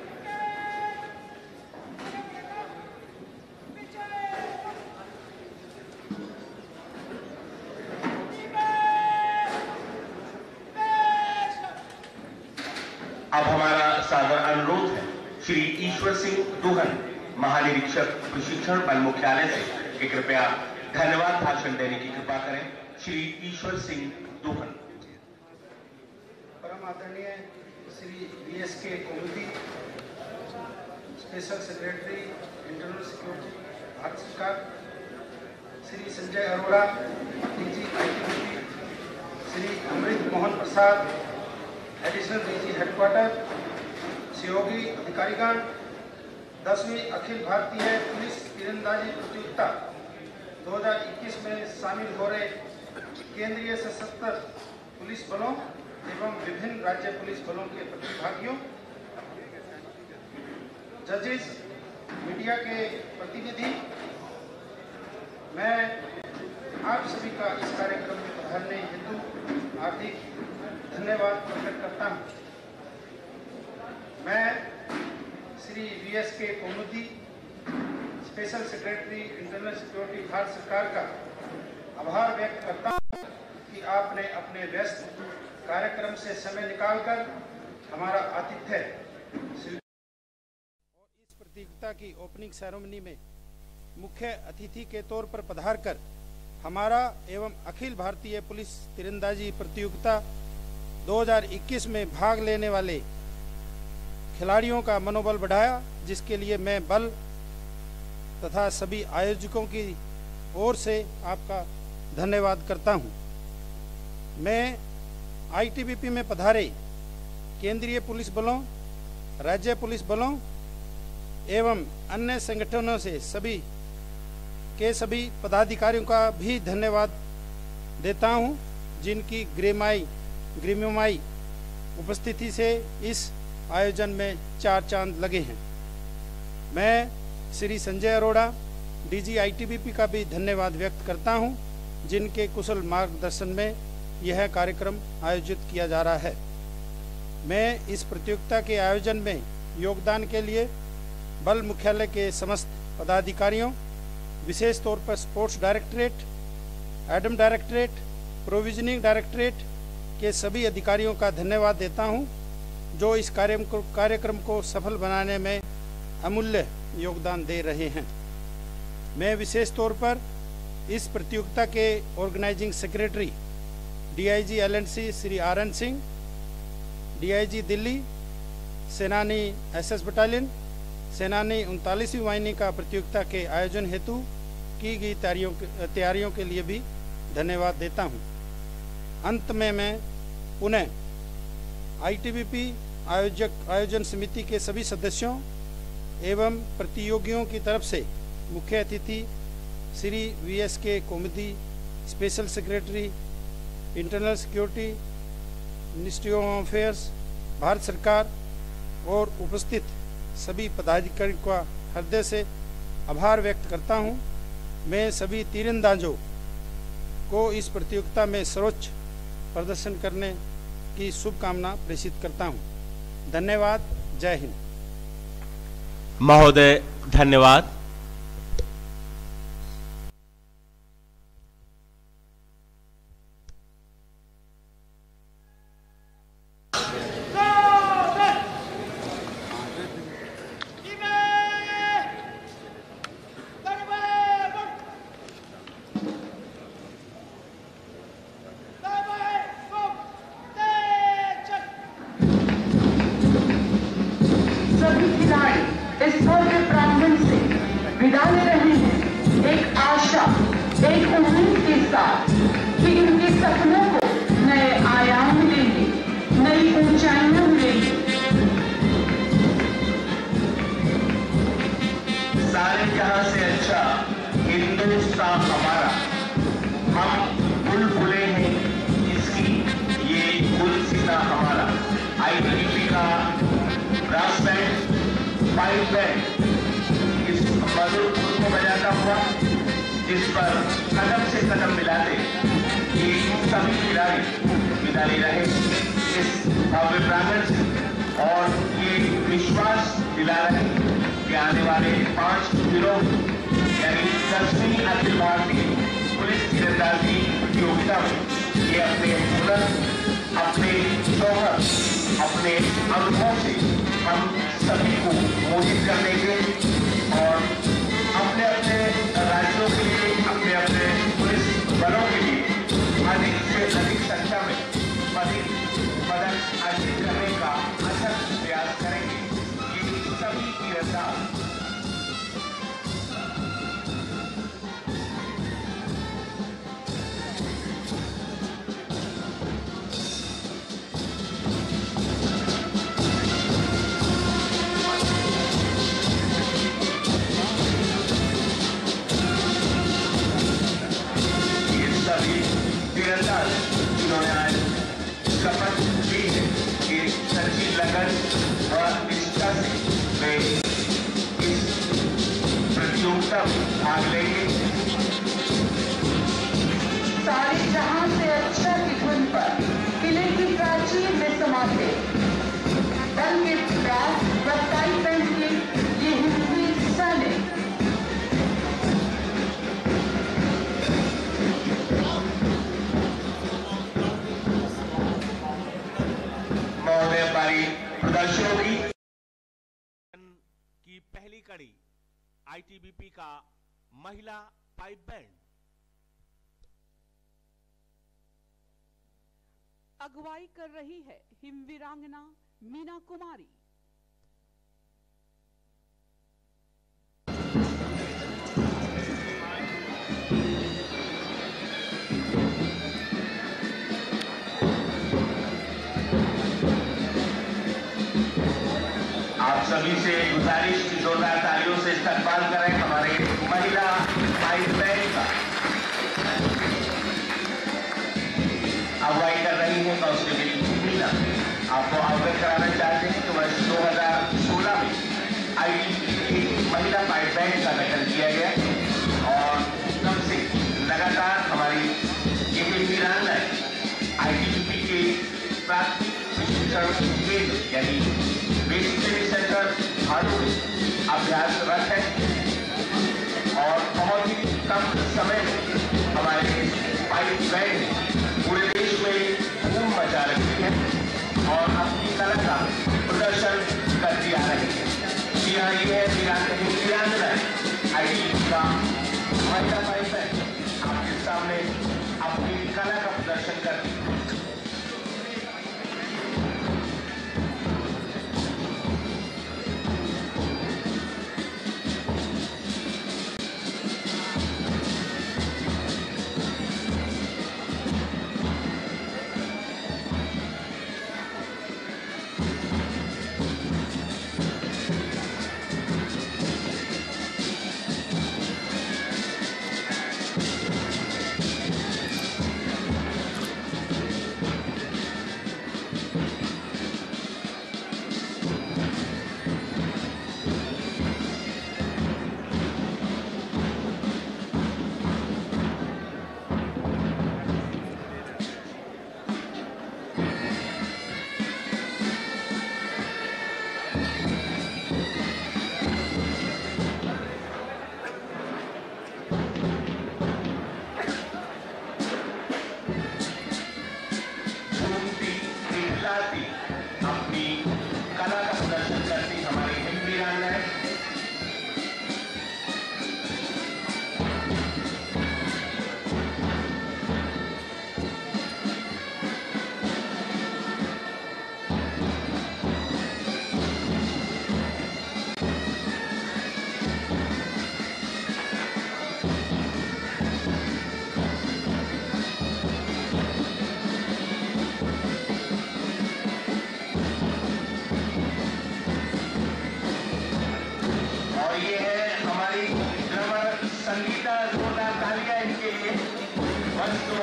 अब हमारा सादर अनुरोध है श्री ईश्वर सिंह दुहन, महानिरीक्षक प्रशिक्षण बल मुख्यालय से, कि कृपया धन्यवाद भाषण देने की कृपा करें। श्री ईश्वर सिंह दुहन। परम आदरणीय Shri V S K Komudi, special secretary internal security Bharat सरकार, Shri Sanjay Arora, DG ITBP, Shri Amrit Mohan Prasad, additional DG headquarter, सहयोगी अधिकारीगण, दसवीं अखिल भारतीय पुलिस तीरंदाजी प्रतियोगिता दो हज़ार इक्कीस में शामिल हो रहे केंद्रीय सशस्त्र पुलिस बलों एवं विभिन्न राज्य पुलिस बलों के प्रतिभागियों, जजेस, मीडिया के प्रतिनिधि, मैं आप सभी का इस कार्यक्रम में पधारने हेतु हार्दिक धन्यवाद प्रकट करता हूं। मैं Shri V S K Komudi, special secretary internal security Bharat सरकार का आभार व्यक्त करता हूं कि आपने अपने व्यस्त कार्यक्रम से समय निकालकर हमारा आतिथ्य और इस प्रतियोगिता की ओपनिंग सेरेमनी में मुख्य अतिथि के तौर पर पधार कर हमारा एवं अखिल भारतीय पुलिस तीरंदाजी प्रतियोगिता दो हज़ार इक्कीस में भाग लेने वाले खिलाड़ियों का मनोबल बढ़ाया, जिसके लिए मैं बल तथा सभी आयोजकों की ओर से आपका धन्यवाद करता हूं। मैं आई टी बी पी में पधारे केंद्रीय पुलिस बलों, राज्य पुलिस बलों एवं अन्य संगठनों से सभी के सभी पदाधिकारियों का भी धन्यवाद देता हूं, जिनकी ग्रेमाई ग्रीमोमाई उपस्थिति से इस आयोजन में चार चांद लगे हैं। मैं Shri Sanjay Arora, DG I T B P का भी धन्यवाद व्यक्त करता हूं, जिनके कुशल मार्गदर्शन में यह कार्यक्रम आयोजित किया जा रहा है। मैं इस प्रतियोगिता के आयोजन में योगदान के लिए बल मुख्यालय के समस्त पदाधिकारियों, विशेष तौर पर sports directorate, admin directorate, provisioning directorate के सभी अधिकारियों का धन्यवाद देता हूं, जो इस कार्यक्रम को कार्यक्रम को सफल बनाने में अमूल्य योगदान दे रहे हैं। मैं विशेष तौर पर इस प्रतियोगिता के organizing secretary D I G L N C Shri R N Singh, D I G Delhi, सेनानी एस एस बटालियन, सेनानी उनतालीसवीं वाहिनी का प्रतियोगिता के आयोजन हेतु की गई तैयारियों तैयारियों के लिए भी धन्यवाद देता हूं। अंत में मैं पुनः आई टी बी पी आयोजक आयोजन समिति के सभी सदस्यों एवं प्रतियोगियों की तरफ से मुख्य अतिथि Shri V S K Komudi, special secretary internal security, ministry of affairs, Bharat सरकार और उपस्थित सभी पदाधिकारियों का हृदय से आभार व्यक्त करता हूं। मैं सभी तीरंदाजों को इस प्रतियोगिता में सर्वोच्च प्रदर्शन करने की शुभकामना प्रेषित करता हूं। धन्यवाद। जय हिंद। महोदय धन्यवाद। सभी खिलाड़ी इस भव्य प्रांगण से विदा ले रहे हैं एक आशा, एक उम्मीद के साथ कि इनके सपनों को नए आयाम मिलेंगे, नई ऊंचाइयां मिलेंगी। सारे जहां से अच्छा हिंदुस्तान हमारा, हम बुलबुलें हैं इसकी, ये गुलसिता हमारा। आईटीबीपी का ब्रास बैंड, पाइप बैंड इस मधुर धुन को बजाता हुआ, जिस पर कदम से कदम मिलाते ये सभी खिलाड़ी विदा ले रहे इस भव्य प्रांगण से, और ये विश्वास दिला रहे कि आने वाले पांच दिनों यानी दसवीं अखिल भारतीय पुलिस तीरंदाजी प्रतियोगिता में ये अपने हुनर, अपने शौहर, अपने अनुभव से हम सभी को मोहित कर देंगे और अपने अपने राज्यों के लिए, अपने अपने पुलिस बलों के लिए अधिक से अधिक संख्या में पदक पदक अर्जित करने का अथक प्रयास करेंगे। ये सभी तीरंदाज तीरंदाज जिन्होंने आज शपथ ली है कि सच्ची लगन और निष्ठा से वे इस प्रतियोगिता में भाग लेंगे। सारे जहां से अच्छा की धुन पर किले की प्राचीर में समाते बल के ब्रास व पाइप बैंड के ये हिंदी हिस्सा लें। प्रदर्शनों की की पहली कड़ी आईटीबीपी का महिला पाइप बैंड। अगुवाई कर रही है हिमवीरांगना मीना कुमारी। आप सभी से गुजारिश की जोरदार तालियों से इस्तकबाल करें हमारे महिला पाइप बैंड का। अगुवाई कर रही है कांस्टेबल मीना। आपको अवगत कराना चाहते हैं कि वर्ष दो हज़ार सोलह में आईटीबीपी की महिला पाइप बैंड का गठन किया गया और तब से लगातार हमारी ये वीरांगना आईटीबीपी के प्राथमिक प्रशिक्षण केंद्र यानी बेसिक ट्रेनिंग सेंटर भाड़ू में अभ्यासरत है और बहुत ही कम समय में हमारे पाइप बैंड पूरे देश में धूम मचा रही है और अपनी कला का प्रदर्शन करती आ रही है। जी हाँ, ये है वीरांगना आईटीबीपी का महिला पाइप बैंड आपके सामने अपनी कला का प्रदर्शन करती है।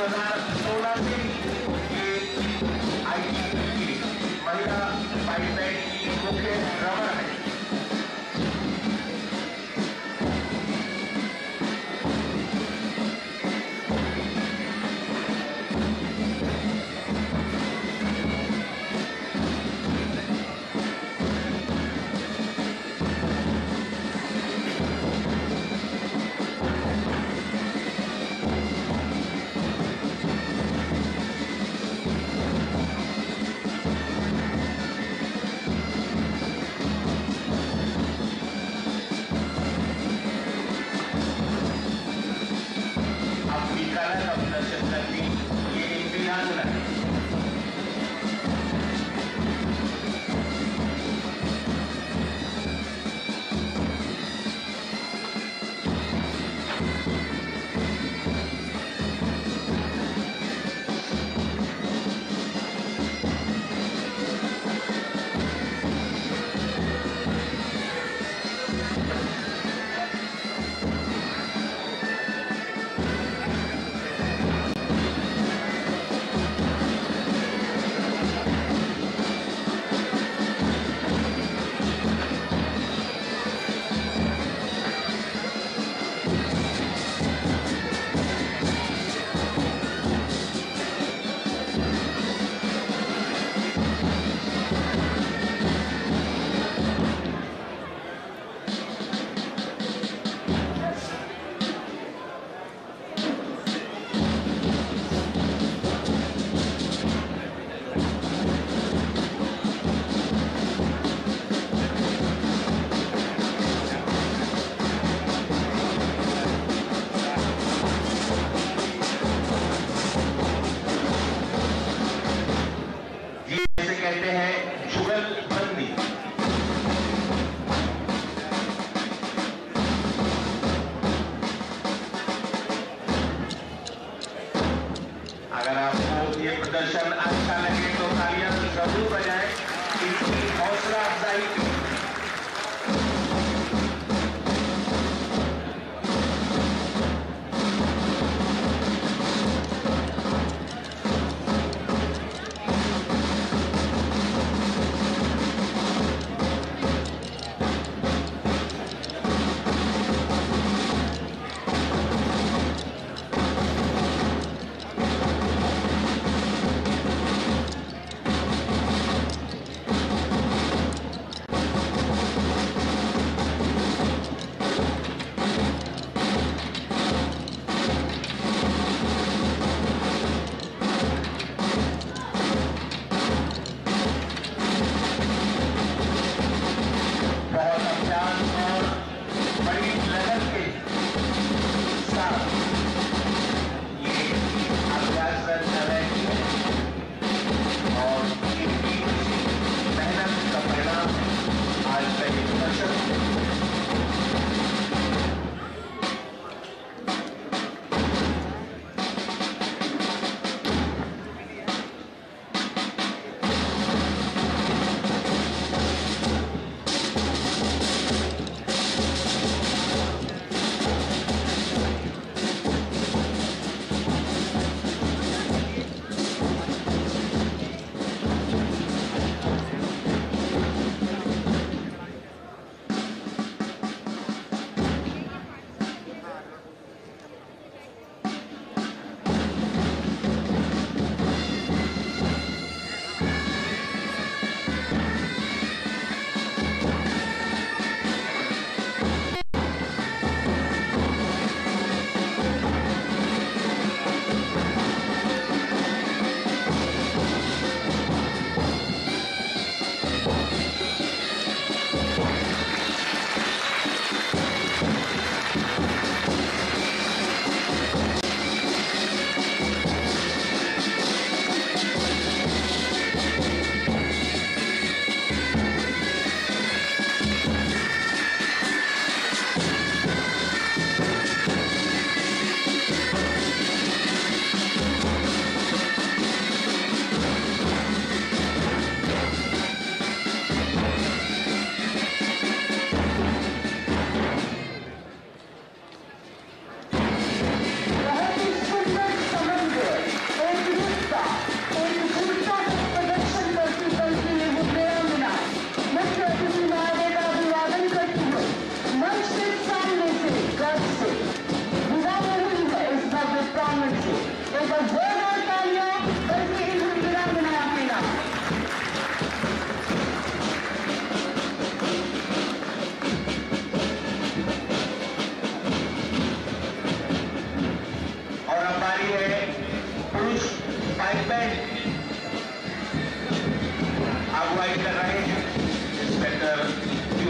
हज़ार सोलह से ये आईटीबीपी की महिला पाइपलाइन की मुख्य रमण है।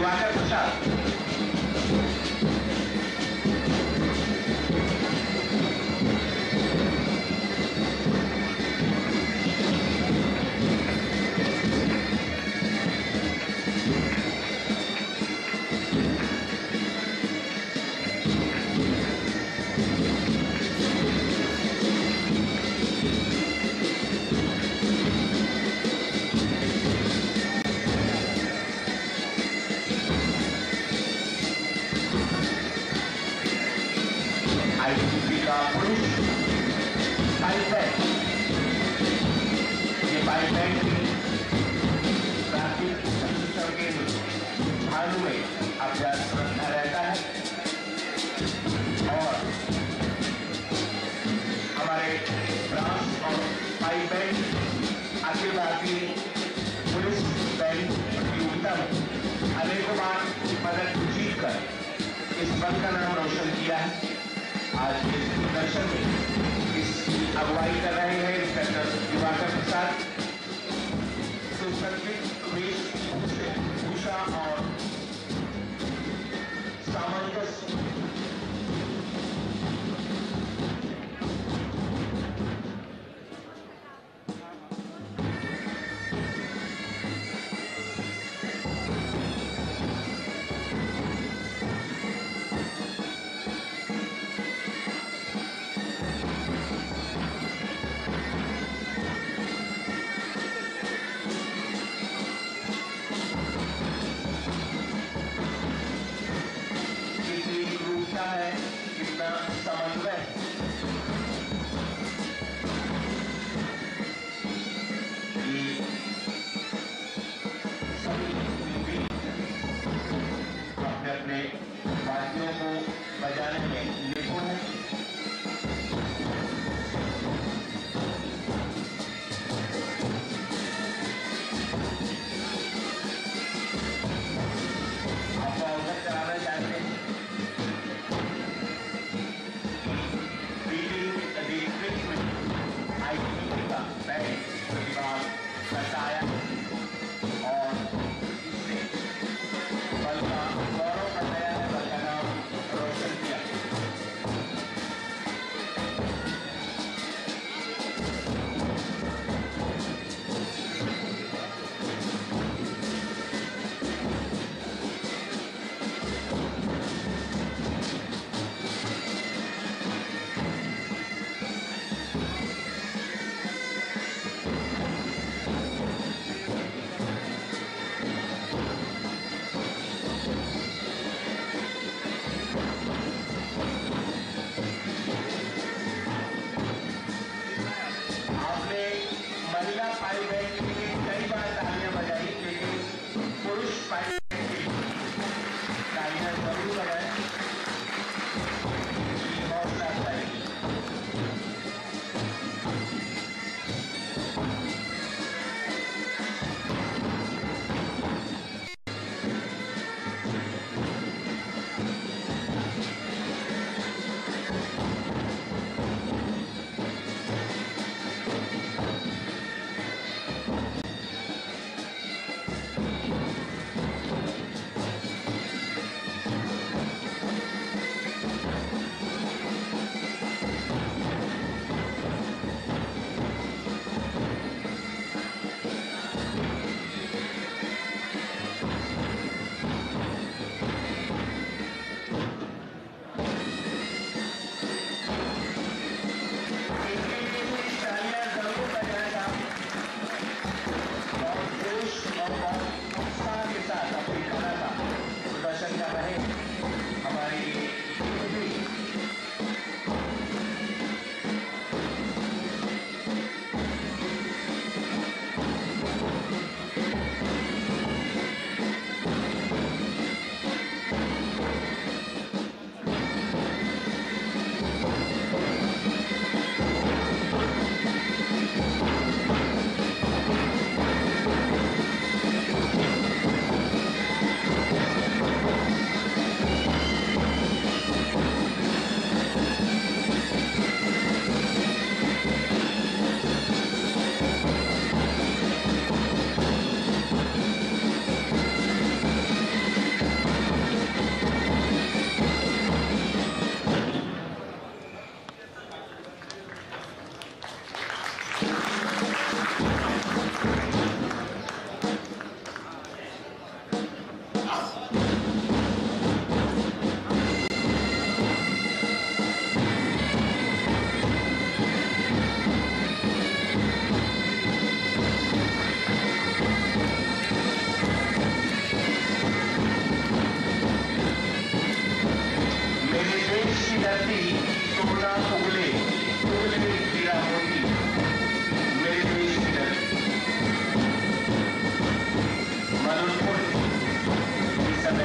दिवाकर प्रसाद। आईटीबीपी का पुरुष पाइपलाइन, ये पाइपलाइन भी प्राथमिक प्रशिक्षण केंद्र भालू में अभ्यास रखा रहता है और हमारे ब्रांच और pipeline Akhil Bharatiya police band प्रतियोगिता में अनेकों बार पदक जीतकर इस बल का नाम रोशन किया है। आज इस प्रदर्शन में इसकी अगुवाई कर रहे हैं इंस्पेक्टर दिवाकर प्रसाद, सुसज्जित वेशभूषा और सामंजस्य सोना उगले उगले हीरा मोती, मेरे देश की धरती मधुरपुर इस समय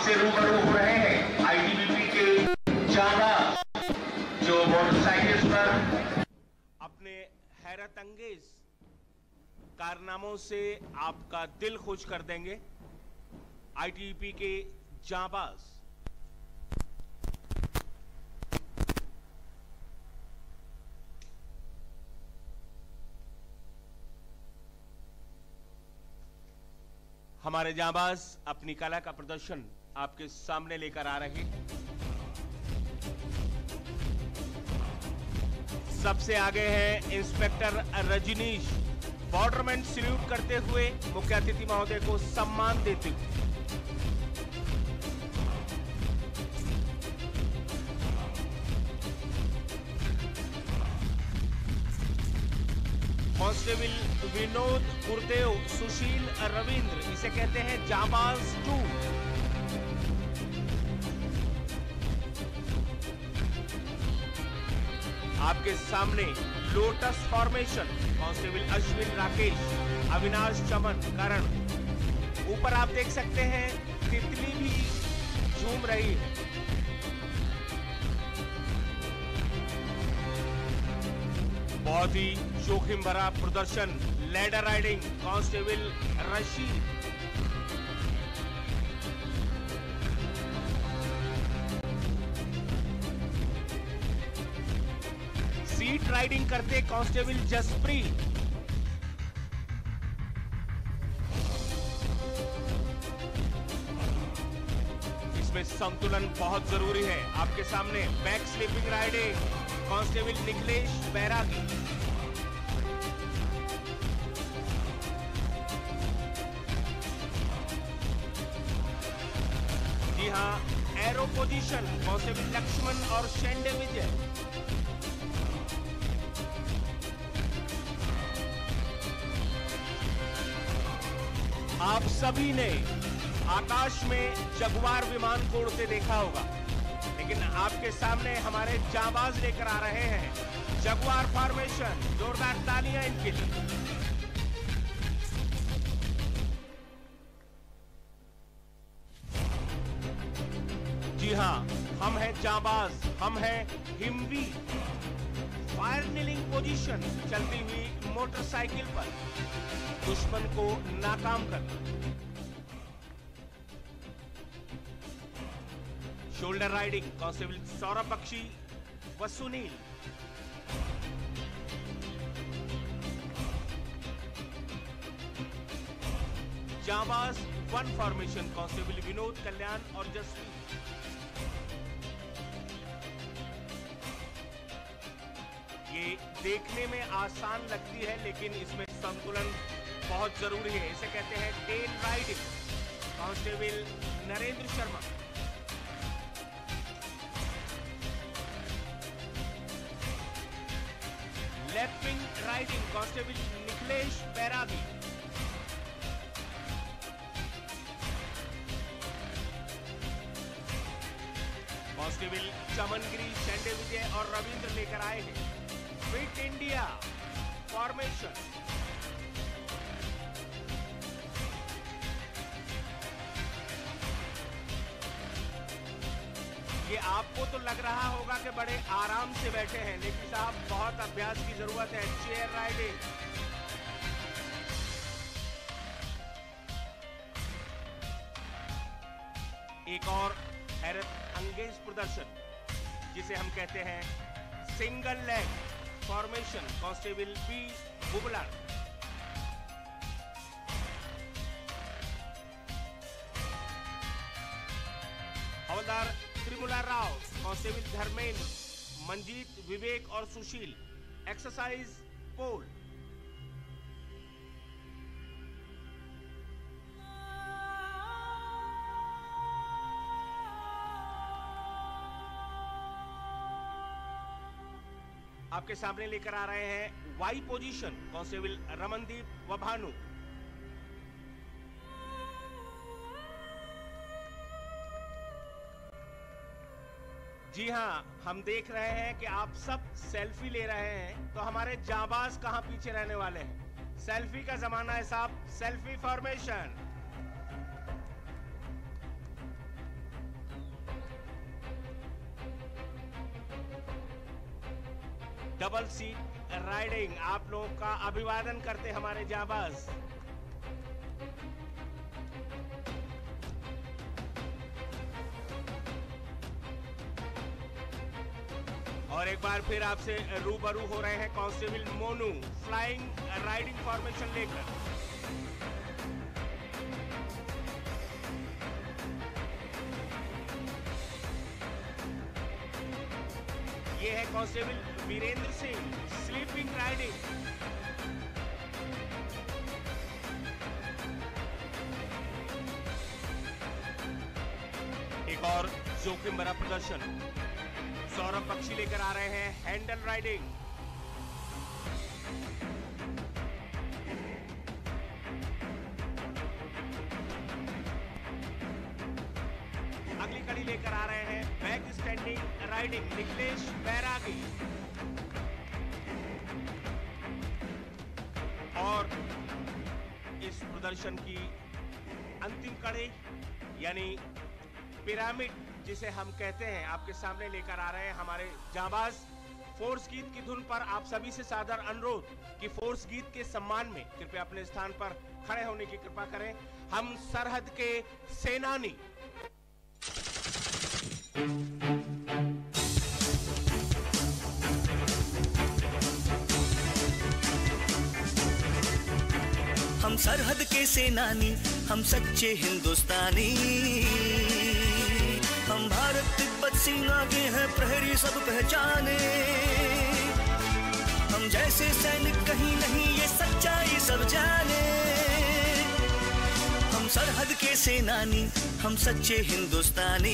आपसे रूबरू हो रहे हैं आईटीबीपी के जांबाज जो मोटरसाइकिल पर अपने हैरत अंगेज कारनामों से आपका दिल खुश कर देंगे। आईटीबीपी के जांबाज हमारे जांबाज अपनी कला का प्रदर्शन आपके सामने लेकर आ रहे हैं। सबसे आगे हैं इंस्पेक्टर रजनीश, बॉर्डरमैन सैल्यूट करते हुए मुख्य अतिथि महोदय को सम्मान देते हुए। कांस्टेबल विनोद गुरदेव सुशील रविंद्र, इसे कहते हैं जांबाज टू। आपके सामने lotus formation, constable Ashwin Rakesh, Avinash Chaman Karan. ऊपर आप देख सकते हैं तितली भी झूम रही है। बहुत ही जोखिम भरा प्रदर्शन, ladder riding, constable Rashid. Seat riding करते कांस्टेबल जसप्रीत। इसमें संतुलन बहुत जरूरी है। आपके सामने back slipping riding, constable Nikhilesh Bairagi. जी हां, एरो पोजीशन, कांस्टेबल लक्ष्मण और शेंडे विजय। आप सभी ने आकाश में जगुआर विमान को उड़ते देखा होगा, लेकिन आपके सामने हमारे जांबाज लेकर आ रहे हैं जगुआर फॉर्मेशन। जोरदार तालियां इनके लिए। जी हां, हम हैं जांबाज, हम हैं हिमवीर। फायर नीलिंग पोजीशन, चलती हुई मोटरसाइकिल पर दुश्मन को नाकाम करना। Shoulder riding, constable Saurabh Bakshi व सुनील। जांबाज one formation, constable Vinod Kalyan और जसवीर। ये देखने में आसान लगती है, लेकिन इसमें संतुलन बहुत जरूरी है। इसे कहते हैं tail riding, constable Narendra Sharma. Left wing riding, constable Nikhilesh Bairagi. Constable Chamangiri, Shende Vijay और रविंद्र लेकर आए हैं फिट इंडिया फॉर्मेशन। ये आपको तो लग रहा होगा कि बड़े आराम से बैठे हैं, लेकिन साहब बहुत अभ्यास की जरूरत है। चेयर राइडिंग, एक और हैरत अंगेज प्रदर्शन जिसे हम कहते हैं single leg formation, constable B Bubla. हवलदार त्रिमुला राव, कांस्टेबल धर्मेंद्र, मंजीत, विवेक और सुशील। एक्सरसाइज पोल। आपके सामने लेकर आ रहे हैं वाई पोजीशन, कांस्टेबल रमनदीप व भानु। जी हां, हम देख रहे हैं कि आप सब सेल्फी ले रहे हैं, तो हमारे जांबाज कहां पीछे रहने वाले हैं। सेल्फी का जमाना है साहब, selfie formation. Double seat riding. आप लोगों का अभिवादन करते हमारे जाबाज। और एक बार फिर आपसे रूबरू हो रहे हैं constable Monu flying riding formation लेकर। ये है constable Virendra Singh sleeping riding. एक और जोखिम भरा प्रदर्शन सौरभ बख्शी लेकर आ रहे हैं हैंडल राइडिंग। अगली कड़ी लेकर आ रहे हैं back standing riding Nikhilesh Bairagi. और इस प्रदर्शन की अंतिम कड़ी यानी पिरामिड जिसे हम कहते हैं, आपके सामने लेकर आ रहे हैं हमारे जाबाज। फोर्स गीत की धुन पर आप सभी से सादर अनुरोध कि फोर्स गीत के सम्मान में कृपया अपने स्थान पर खड़े होने की कृपा करें। हम सरहद के सेनानी। हम सरहद के सेनानी, हम सच्चे हिंदुस्तानी। हम भारत तिब्बत सीमा के हैं प्रहरी सब पहचाने। हम जैसे सैनिक कहीं नहीं ये सच्चाई सब जाने। हम सरहद के सेनानी, हम सच्चे हिंदुस्तानी।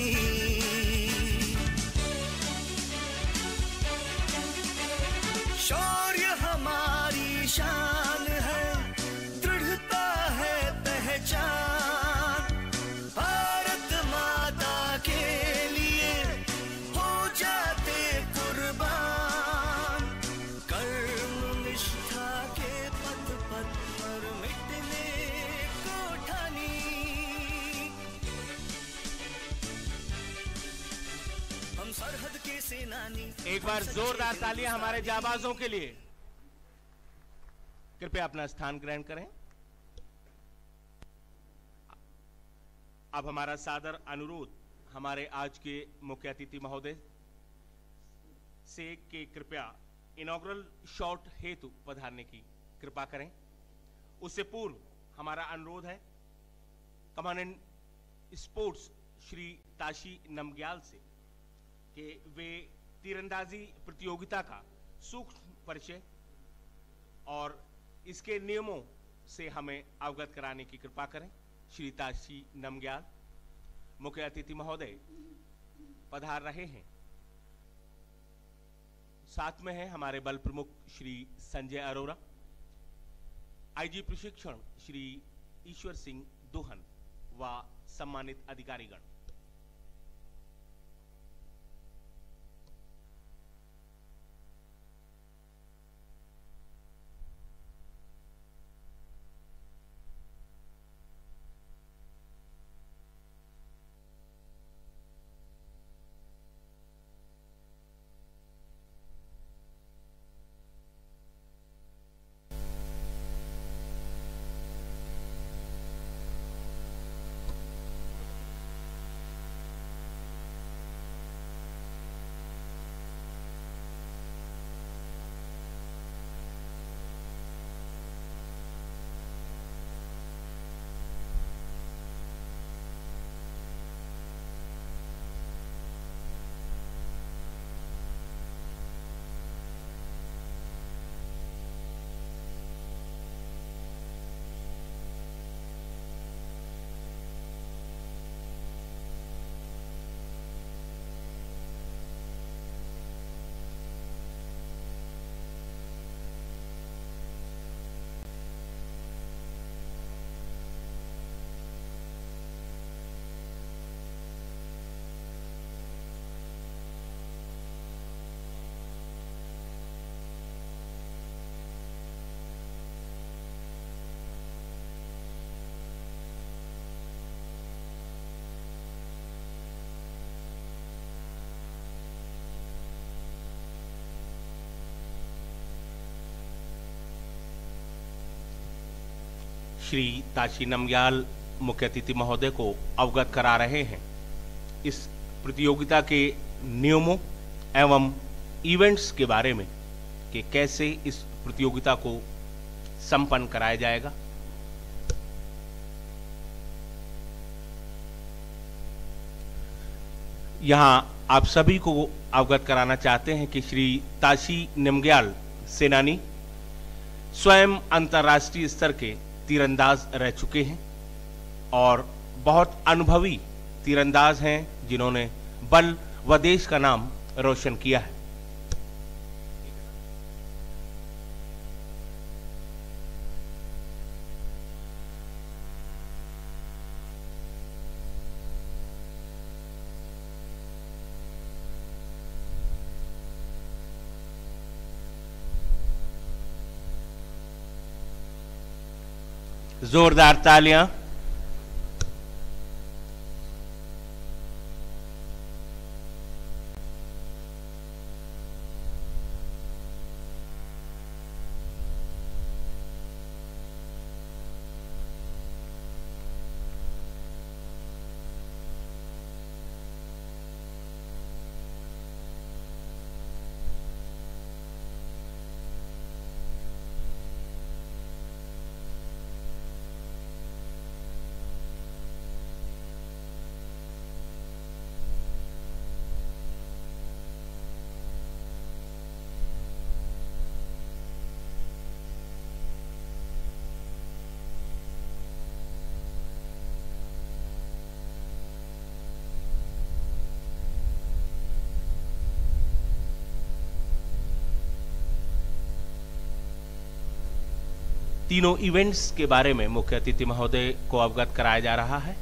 शौर्य हमारी शान है, दृढ़ता है पहचान। भारत माता के लिए हो जाते कुर्बान। कर्म निष्ठा के पथ पथ पर मिटने को ठानी। हम सरहद के सेनानी। एक बार जोरदार तालियां हमारे जाबाजों के लिए। कृपया अपना स्थान ग्रहण करें। अब हमारा सादर अनुरोध हमारे आज के मुख्य अतिथि महोदय से कि कृपया इनॉग्रल शॉट हेतु पधारने की कृपा करें। उससे पूर्व हमारा अनुरोध है कमांडेंट स्पोर्ट्स श्री ताशी नमग्याल से कि वे तीरंदाजी प्रतियोगिता का सूक्ष्म परिचय और इसके नियमों से हमें अवगत कराने की कृपा करें। श्री ताशी नमग्याल मुख्य अतिथि महोदय पधार रहे हैं। साथ में है हमारे बल प्रमुख श्री संजय अरोरा, आईजी प्रशिक्षण श्री ईश्वर सिंह दोहन व सम्मानित अधिकारीगण। श्री ताशी नमग्याल मुख्य अतिथि महोदय को अवगत करा रहे हैं इस प्रतियोगिता के नियमों एवं इवेंट्स के बारे में कि कैसे इस प्रतियोगिता को संपन्न कराया जाएगा। यहां आप सभी को अवगत कराना चाहते हैं कि श्री ताशी नमग्याल सेनानी स्वयं अंतर्राष्ट्रीय स्तर के तीरंदाज रह चुके हैं और बहुत अनुभवी तीरंदाज हैं जिन्होंने बल व देश का नाम रोशन किया है। जोरदार तालियां। तीनों इवेंट्स के बारे में मुख्य अतिथि महोदय को अवगत कराया जा रहा है।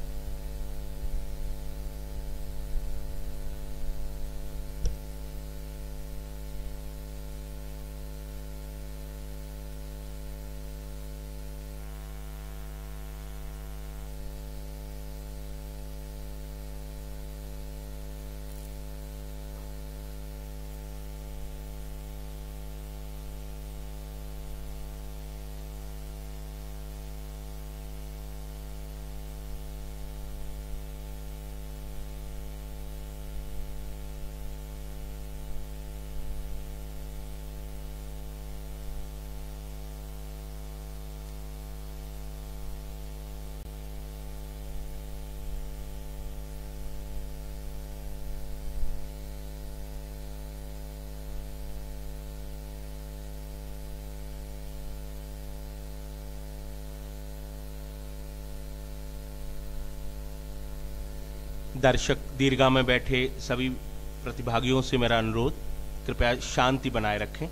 दर्शक दीर्घा में बैठे सभी प्रतिभागियों से मेरा अनुरोध, कृपया शांति बनाए रखें।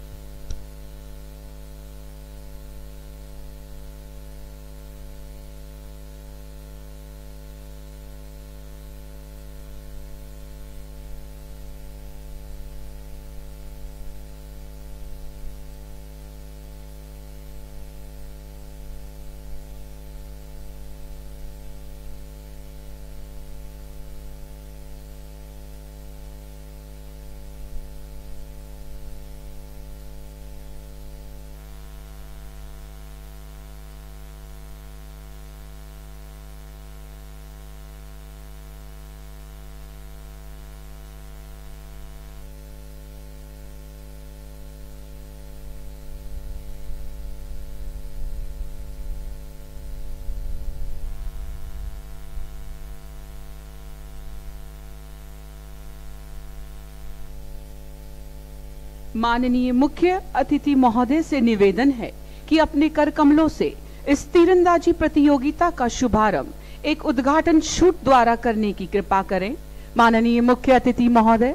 माननीय मुख्य अतिथि महोदय से निवेदन है कि अपने कर कमलों से इस तीरंदाजी प्रतियोगिता का शुभारंभ एक उद्घाटन शूट द्वारा करने की कृपा करें। माननीय मुख्य अतिथि महोदय।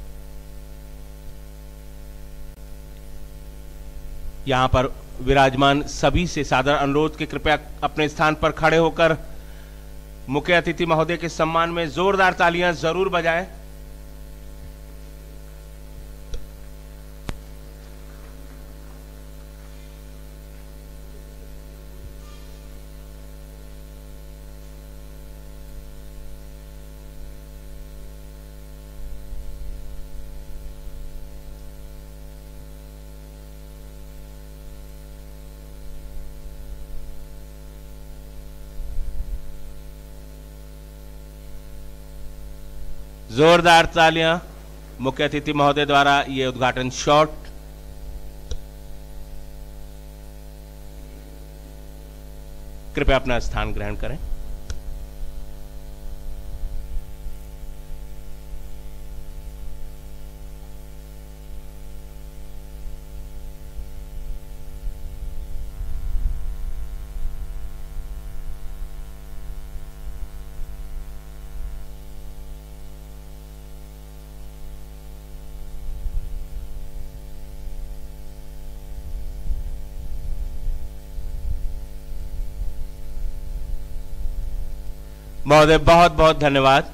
यहां पर विराजमान सभी से सादर अनुरोध कि कृपया अपने स्थान पर खड़े होकर मुख्य अतिथि महोदय के सम्मान में जोरदार तालियां जरूर बजाएं। जोरदार तालियां मुख्य अतिथि महोदय द्वारा ये उद्घाटन शॉट। कृपया अपना स्थान ग्रहण करें। महोदय बहुत बहुत धन्यवाद।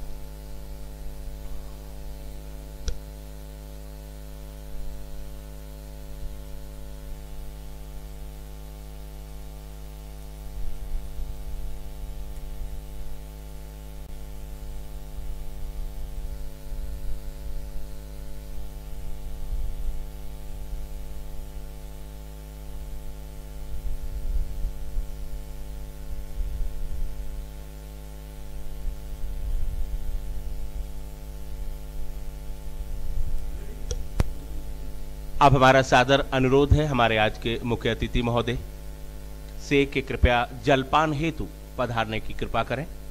अब हमारा सादर अनुरोध है हमारे आज के मुख्य अतिथि महोदय से कि कृपया जलपान हेतु पधारने की कृपा करें।